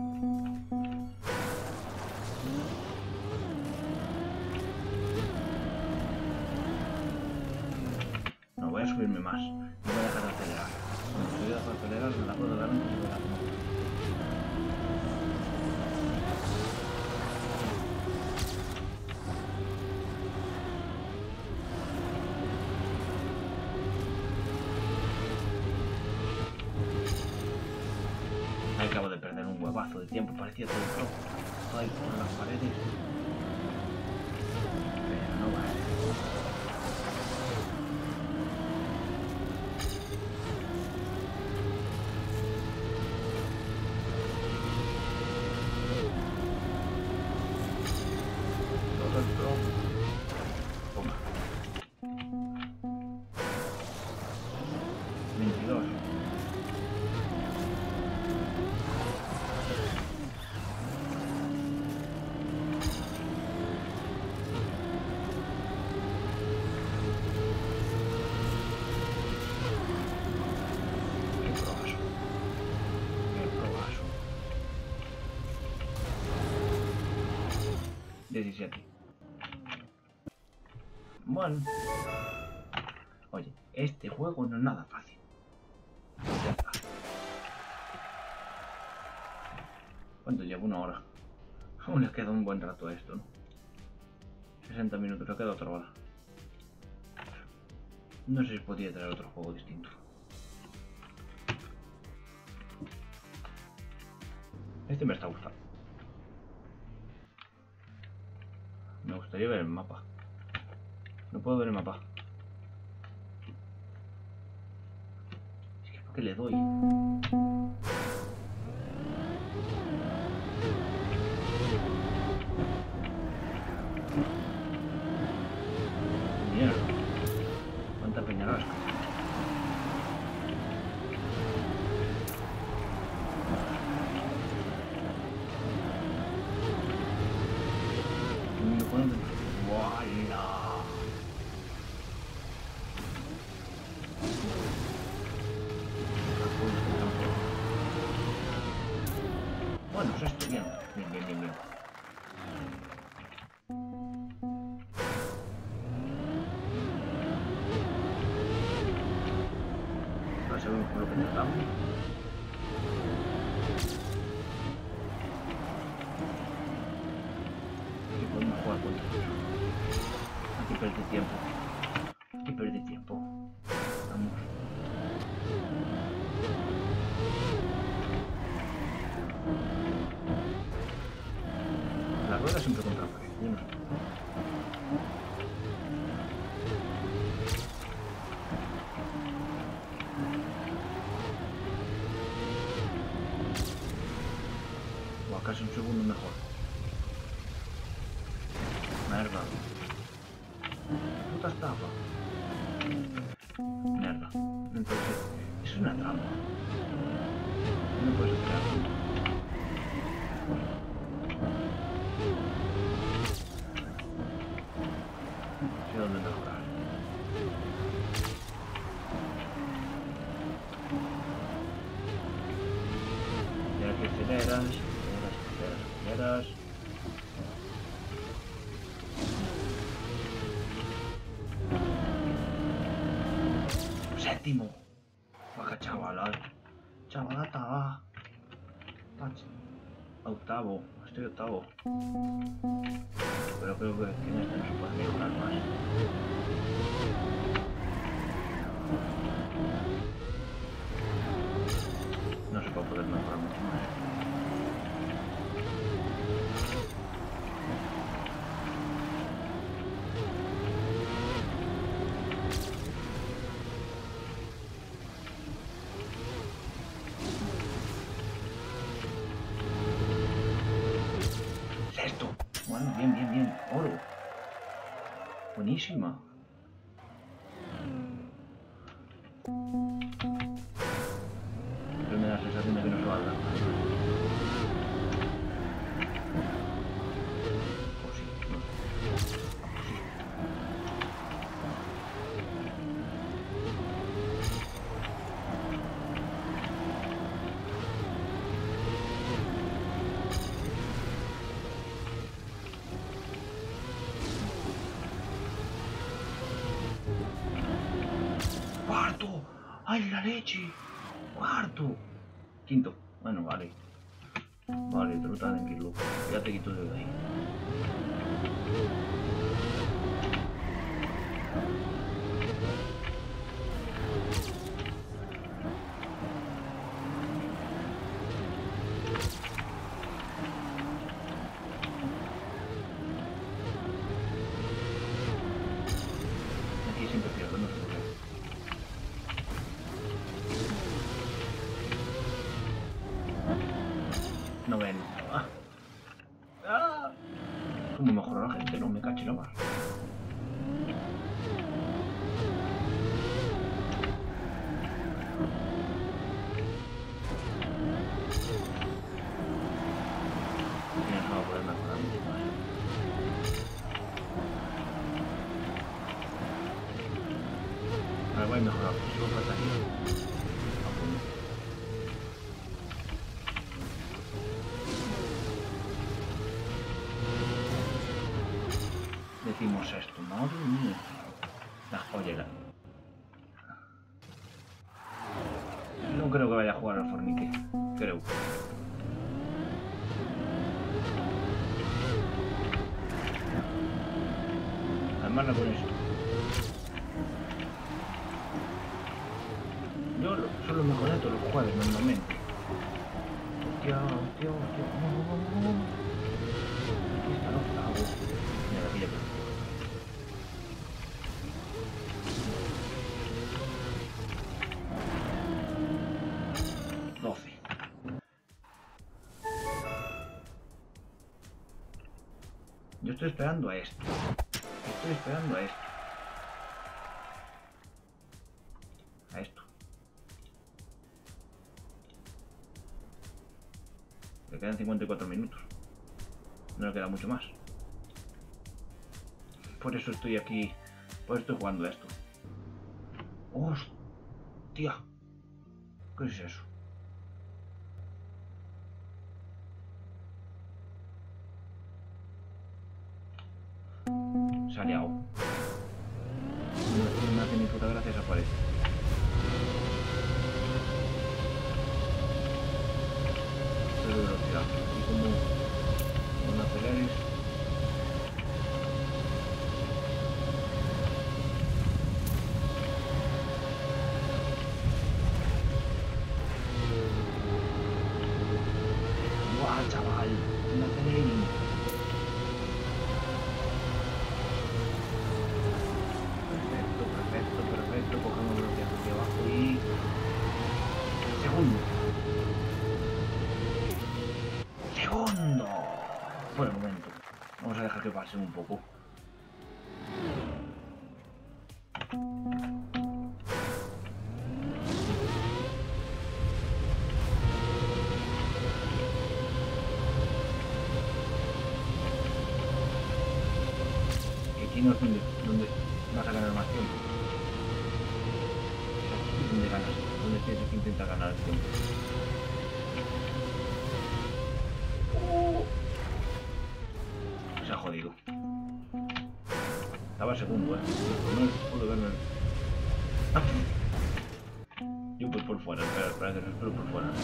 No voy a subirme más. No voy a dejar de acelerar. Cuando estoy de acelerar, la puedo dar un poco de la moto. Acabo de perder un huevazo de tiempo, parecía todo el rojo, todo ahí por las paredes. Pero no vale. Todo el rojo. Toma. 22. Bueno. Oye, este juego no es nada fácil. ¿Cuánto llevo? 1 hora. Aún le queda un buen rato a esto, ¿no? 60 minutos, le queda otra hora. No sé si podría traer otro juego distinto. Este me está gustando. Me gustaría ver el mapa. No puedo ver el mapa. Es que ¿por qué le doy? Mierda. Cuánta peñarasca. ¡Wala! esto, bien. Bien. Ahora sabemos por lo que nos damos. Aquí podemos jugar contra ellos. Aquí perdí tiempo. Vamos. La rueda siempre contra la pared, yo no sé. O casi un segundo mejor. Merda. Puta estafa. Merda. Entonces, eso es una trampa. No puedes hacer algo. Sé dónde mejorar. Y aquí aceleras. Séptimo. Baja chavalata. Octavo. Estoy octavo. Pero creo que en este no se puede mejorar más. No se va a poder mejorar mucho más. Sexto. Bueno, bien. Oro. Buenísima. Pero me da la sensación de que no se va a dar. O sí, no. Sí. ¡Cuarto! ¡Ay, la leche! ¡Cuarto! Quinto. Bueno, vale. Vale, tú tranquilo. Ya te quito de ahí. Aquí siempre pierdo, no sé por qué. Noveno. ¿Cómo mejoró la gente? No me caché la más. Tienes que poder mejorar mucho más. Ahora voy a mejorar. Solo faltaría. Decimos esto, madre mía. Oye, no creo que vaya a jugar al fornique. Creo. Además no con eso. Yo solo me conecto los jueves normalmente. Hostia. No. Aquí está el octavo. Mira, aquí ya está. Yo estoy esperando a esto. A esto. Le quedan 54 minutos. No le queda mucho más. Por eso estoy aquí. Por eso estoy jugando a esto. ¡Hostia! ¿Qué es eso? Se ha liado. No me hace ni puta gracia esa pared. Pero de velocidad. Y como no aceleres. ¡Guau, chaval! No aceleres. Perfecto, cogemos velocidad hacia abajo y... ¡Segundo! Por el momento. Vamos a dejar que pase un poco. Y aquí no es donde vas a ganar más tiempo. Aquí es donde ganas, donde tienes que intentar ganar el tiempo. Se ha jodido. Estaba segundo, no pude verme. Yo voy por fuera, espera que no espero por fuera.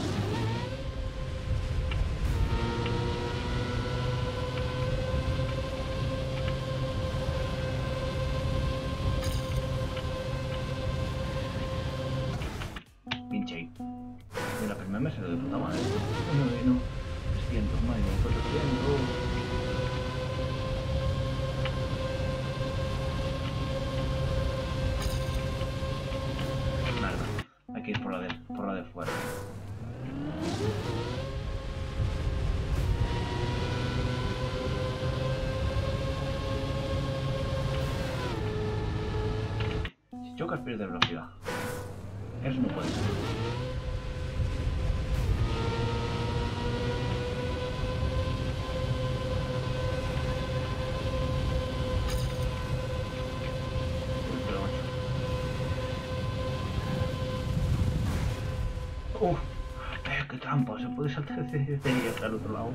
Pinche ahí. De la primera me salió de puta madre. No. 300, madre mía, 400. Hay que ir por la de fuera. Si chocas pierdes velocidad. Eso no puede ser. ¡Qué trampa! Se puede saltar desde ahí hasta el otro lado.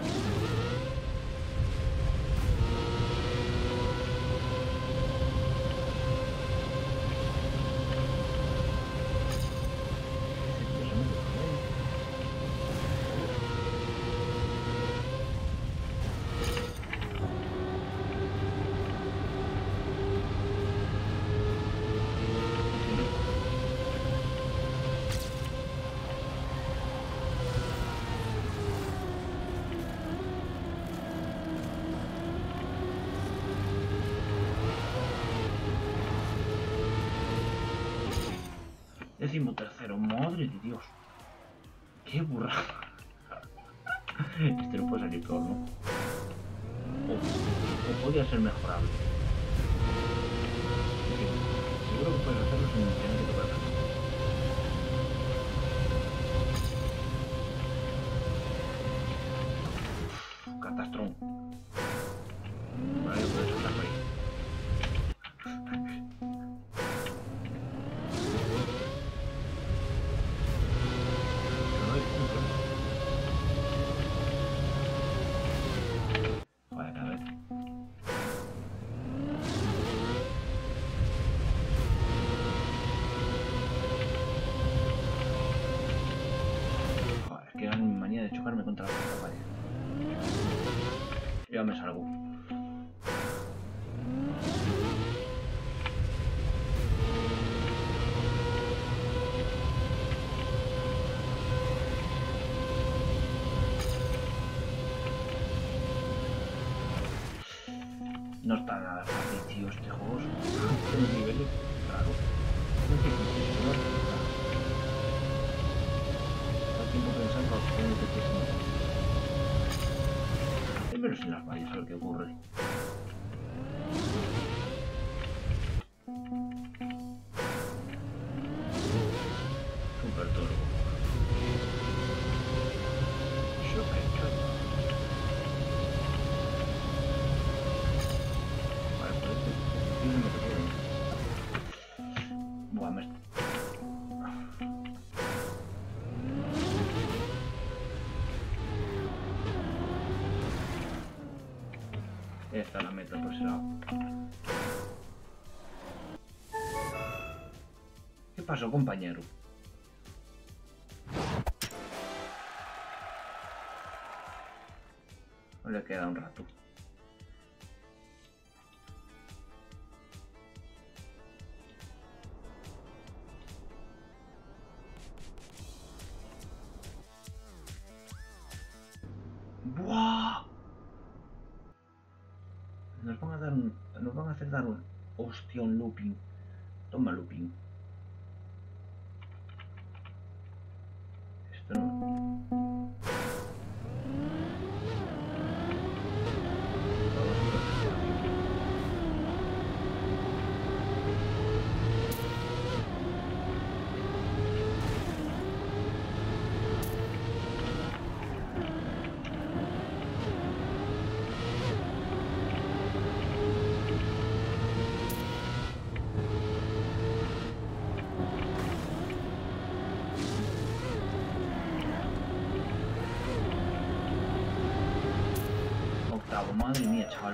Decimotercero, madre de Dios. Qué burrada. Este no puede salir peor, ¿no? O podría ser mejorable. Seguro que puedes hacerlo sin tener que tocar. Catastrón. Vale, puedes saltar por ahí. De chocarme contra la pared. Ya me salgo. No está nada fácil, tío, este juego. Tiene niveles raros. No sé qué es eso. Todo el tiempo pensando que es difícil. Primero sin las vallas, a ver qué ocurre. Super turbo. Super turbo. Vale, pues este no me toca. Buah, Ya está la meta por ese lado. ¿Qué pasó, compañero? No le queda un rato. ¡Buah! Nos van a dar un... Nos van a hacer dar un... Hostia, un looping. Toma looping. Esto no... Octavo, madre mía, chaval.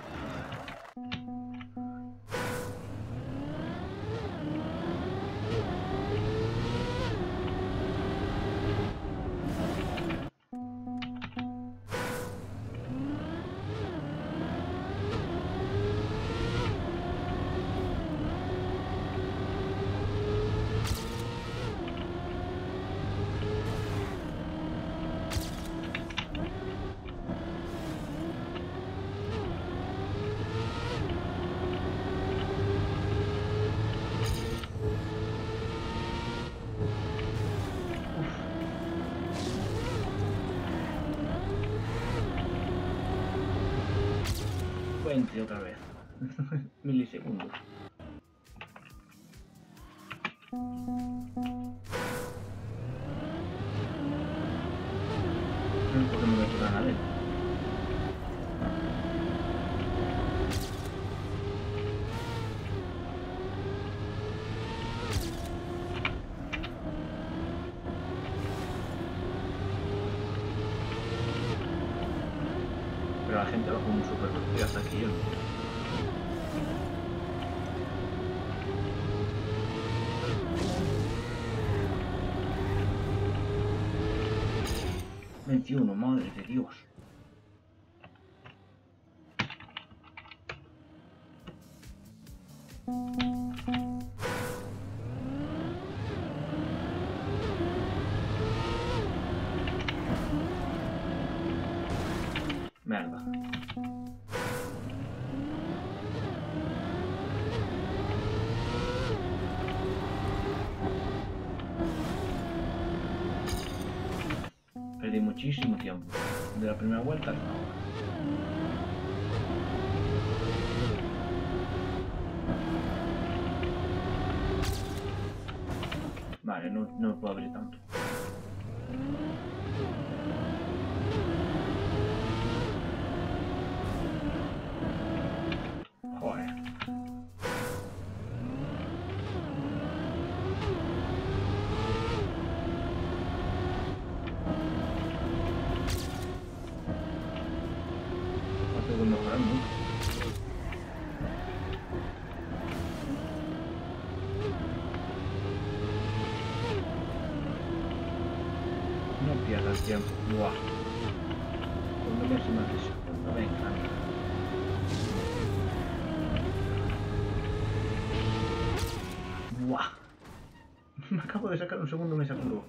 Entre otra vez. Milisegundos. No sé por qué me voy a tirar a él. Pero la gente va con un super velocidad hasta aquí yo. 21, madre de Dios. Merda. Perdí muchísimo tiempo. De la primera vuelta hasta ahora. Vale, no puedo abrir tanto. Joder. No tengo que mejorar mucho. No pierdas tiempo. Buah. Cuando me hace más eso. Cuando me encanta. Buah. Me acabo de sacar un segundo, me sacudo.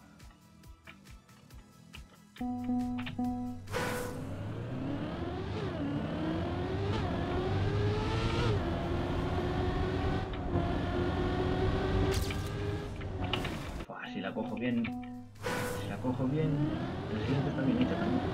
Si la cojo bien, el siguiente está bien hecho también.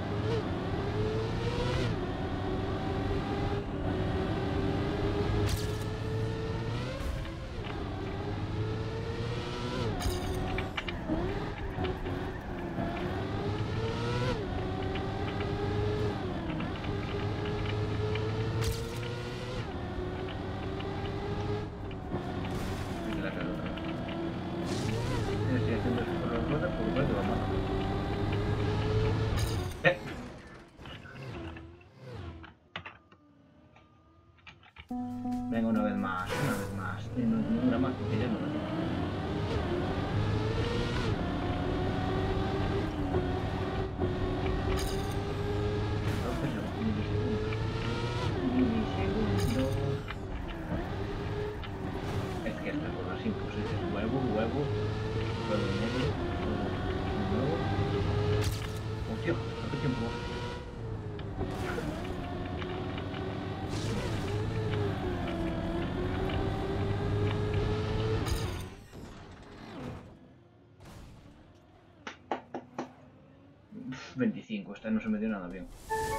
así, pues dices huevo, huevo, huevo y medio, huevo, hostia, ¿cuánto tiempo? 25, esta no se me dio nada bien.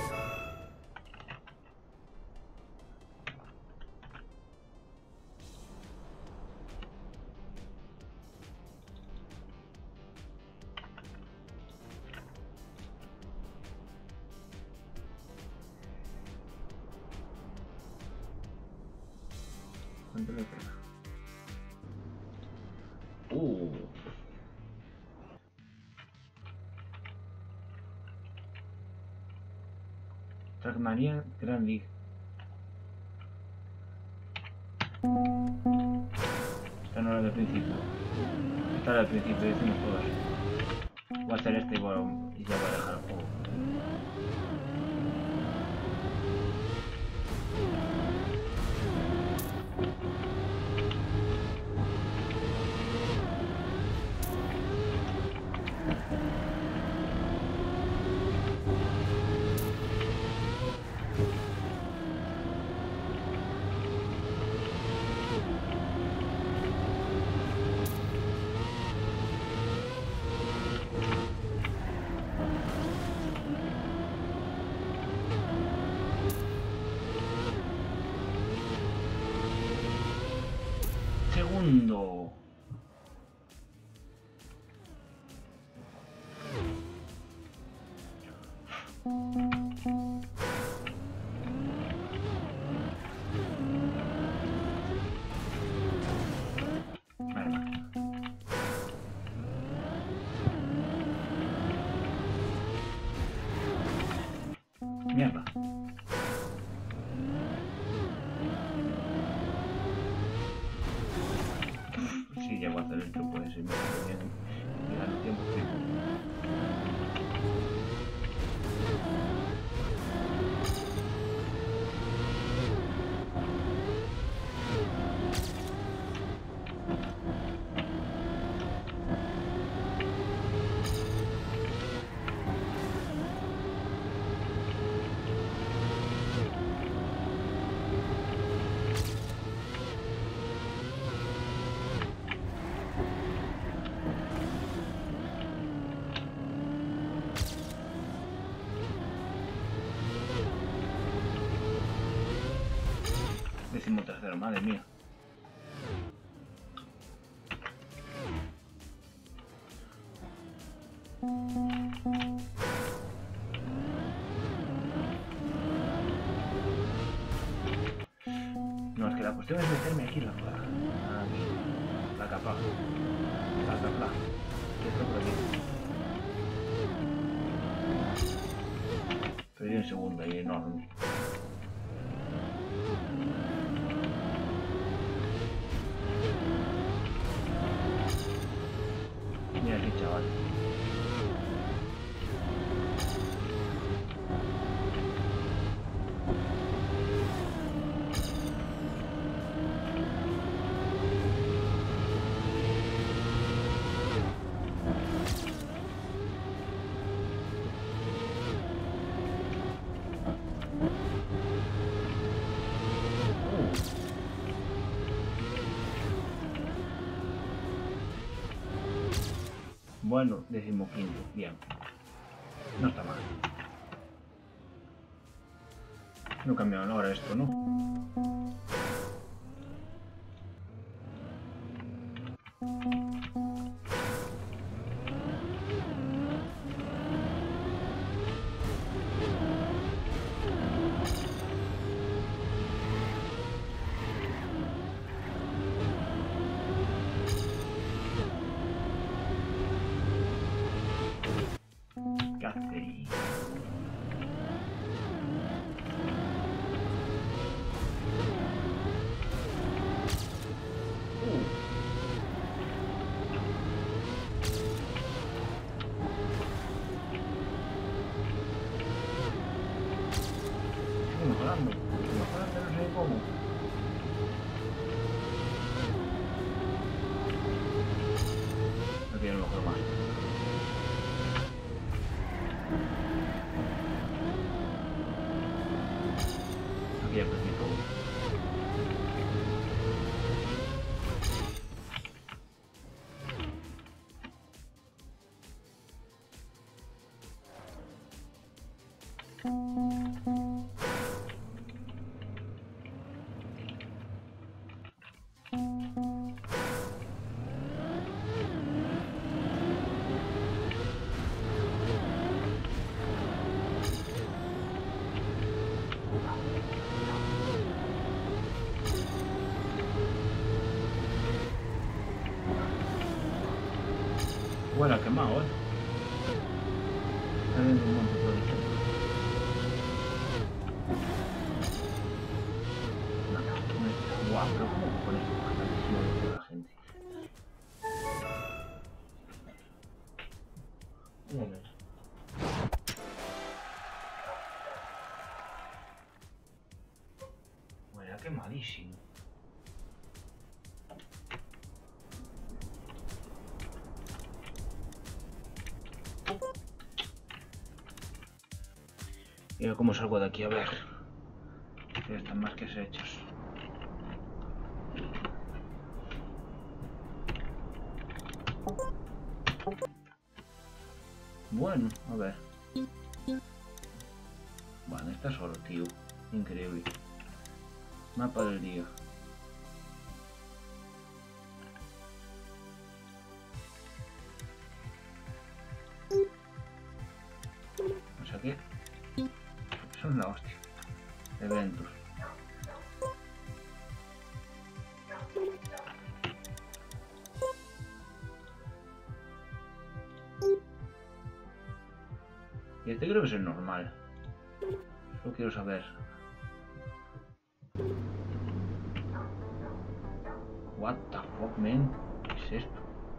¿Cuánto le pega? Trackmania Grand League. Esta no era del principio. Esta era del principio, decimos todas. Voy a hacer este y ya voy a dejar el juego. Segundo. Mierda. Sí, llego a hacer el truco ese, me quedo bien y gano tiempo. Tercero, madre mía. No, es que la cuestión es meterme aquí en la placa. Aquí. Placa, placa. Placa, placa. Esto por aquí. Perdí un segundo ahí enorme. Mira aquí, chaval. Bueno, 15º, bien. No está mal. No cambiaron ahora esto, ¿no? Bueno, quemado, Está viendo un montón de gente. Guau, pero ¿cómo con esto baja tantísimo de la gente? Bueno, qué malísimo. Mira cómo salgo de aquí, a ver. Ya están más que hechos. Bueno, a ver. Bueno, está solo, tío. Increíble. Mapa del día. O sea que son la hostia. Eventos. Y este creo que es el normal. Solo quiero saber. What the fuck, man? ¿Qué es esto?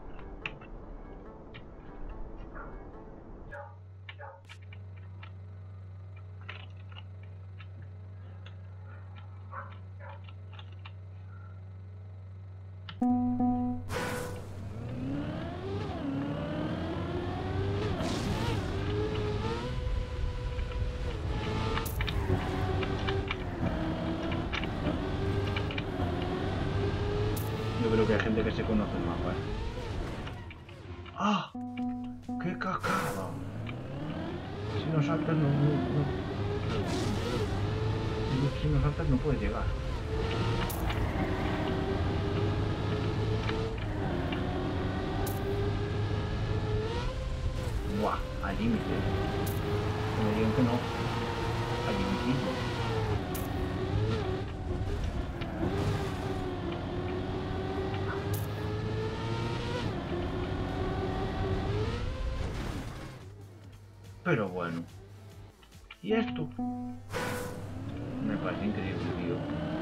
Yo creo que hay gente que se conoce el mapa, ¡Ah! ¡Qué cacada! Si no saltas si no saltas no puedes llegar. Buah, al límite. Que me digan que no. Al límite. Pero bueno. ¿Y esto? Me parece increíble, tío.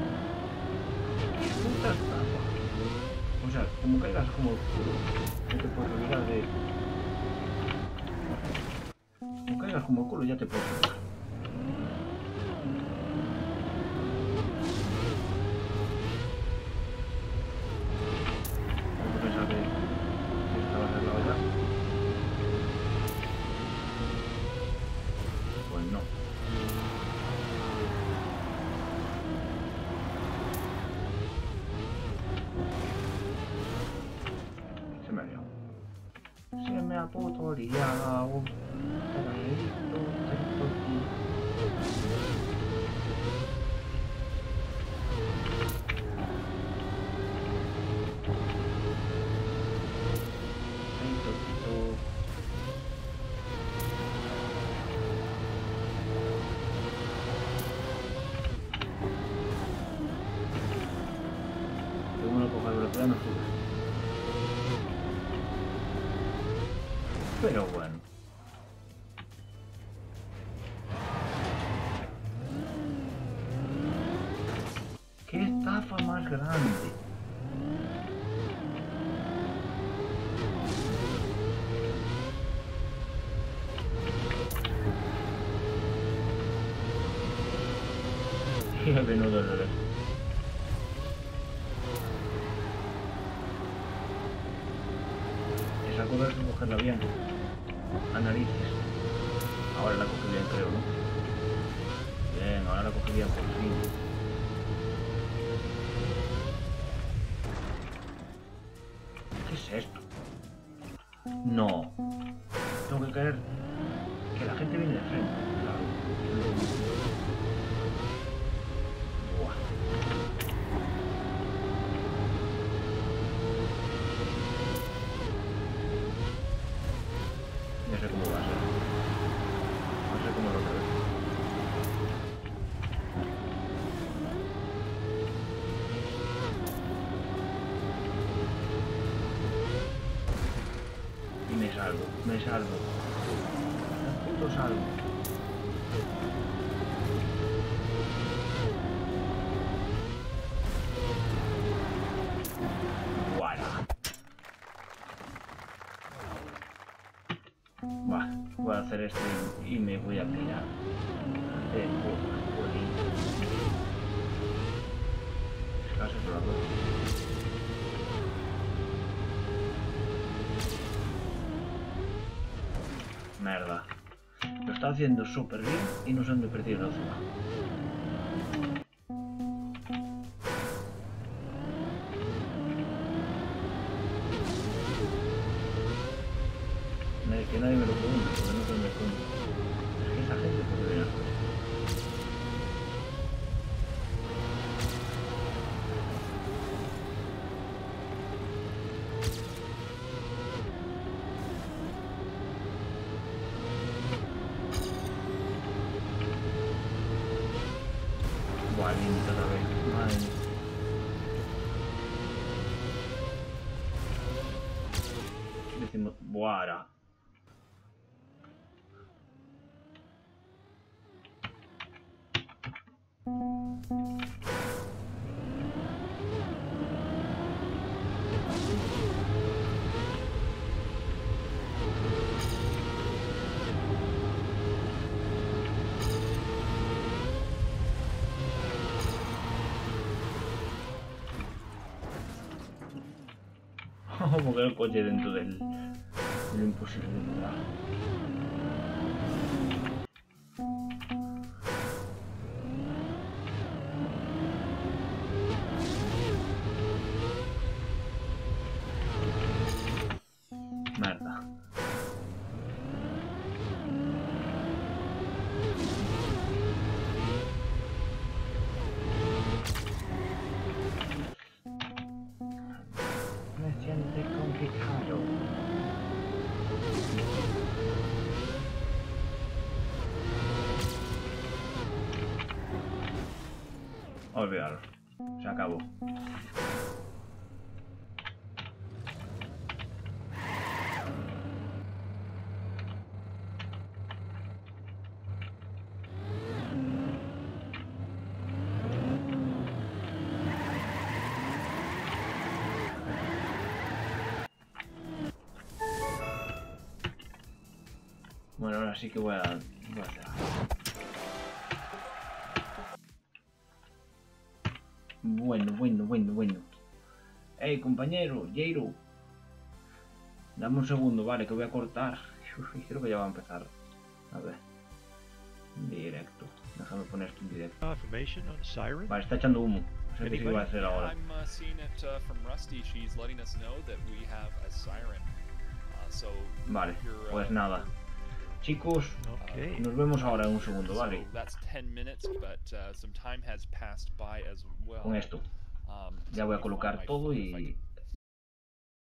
Puta estafa. O sea, como caigas como el culo, no te puedes olvidar de... Como caigas como el culo, ya te puedes olvidar. Tengo que pensar que estabas arreglado ya. Pues no. Se me ha liado. Se me ha puto liado. Según lo coja velocidad no sube. Pero bueno. ¡Qué estafa más grande! Y el menudo error. Esa cosa hay que cogerla bien. A narices. Ahora la cogí bien, creo, ¿no? Bien, ahora la cogí bien por fin. ¿Qué es esto? No. Tengo que caer. Que la gente viene de frente, claro. Buah. Ya sé cómo va a ser. No sé cómo lo creo. Y me salvo, me salvo. Me puto salvo. ¡Voilà! Buah, voy a hacer esto y me voy a pirar. Casi raro. Merda. Lo está haciendo súper bien y no sé dónde perdí la zona. Que nadie me lo pregunte, porque no sé dónde escondo. Es que esa gente puede ver las cosas. Buah, límite otra vez. Madre mía. Decimos, buah, ahora. Como que el coche dentro del imposible, ¿verdad? Merda. Me siente complicado. Olvídalo. Se acabó. Bueno, ahora sí que voy a hacer. Bueno. Hey, compañero, Jairo. Dame un segundo, vale, que voy a cortar. Uf, creo que ya va a empezar. A ver. Directo. Déjame poner esto en directo. Vale, está echando humo. No sé qué se va a hacer ahora. Vale, pues nada. Chicos, nos vemos ahora en un segundo, ¿vale? Con esto. Ya voy a colocar todo y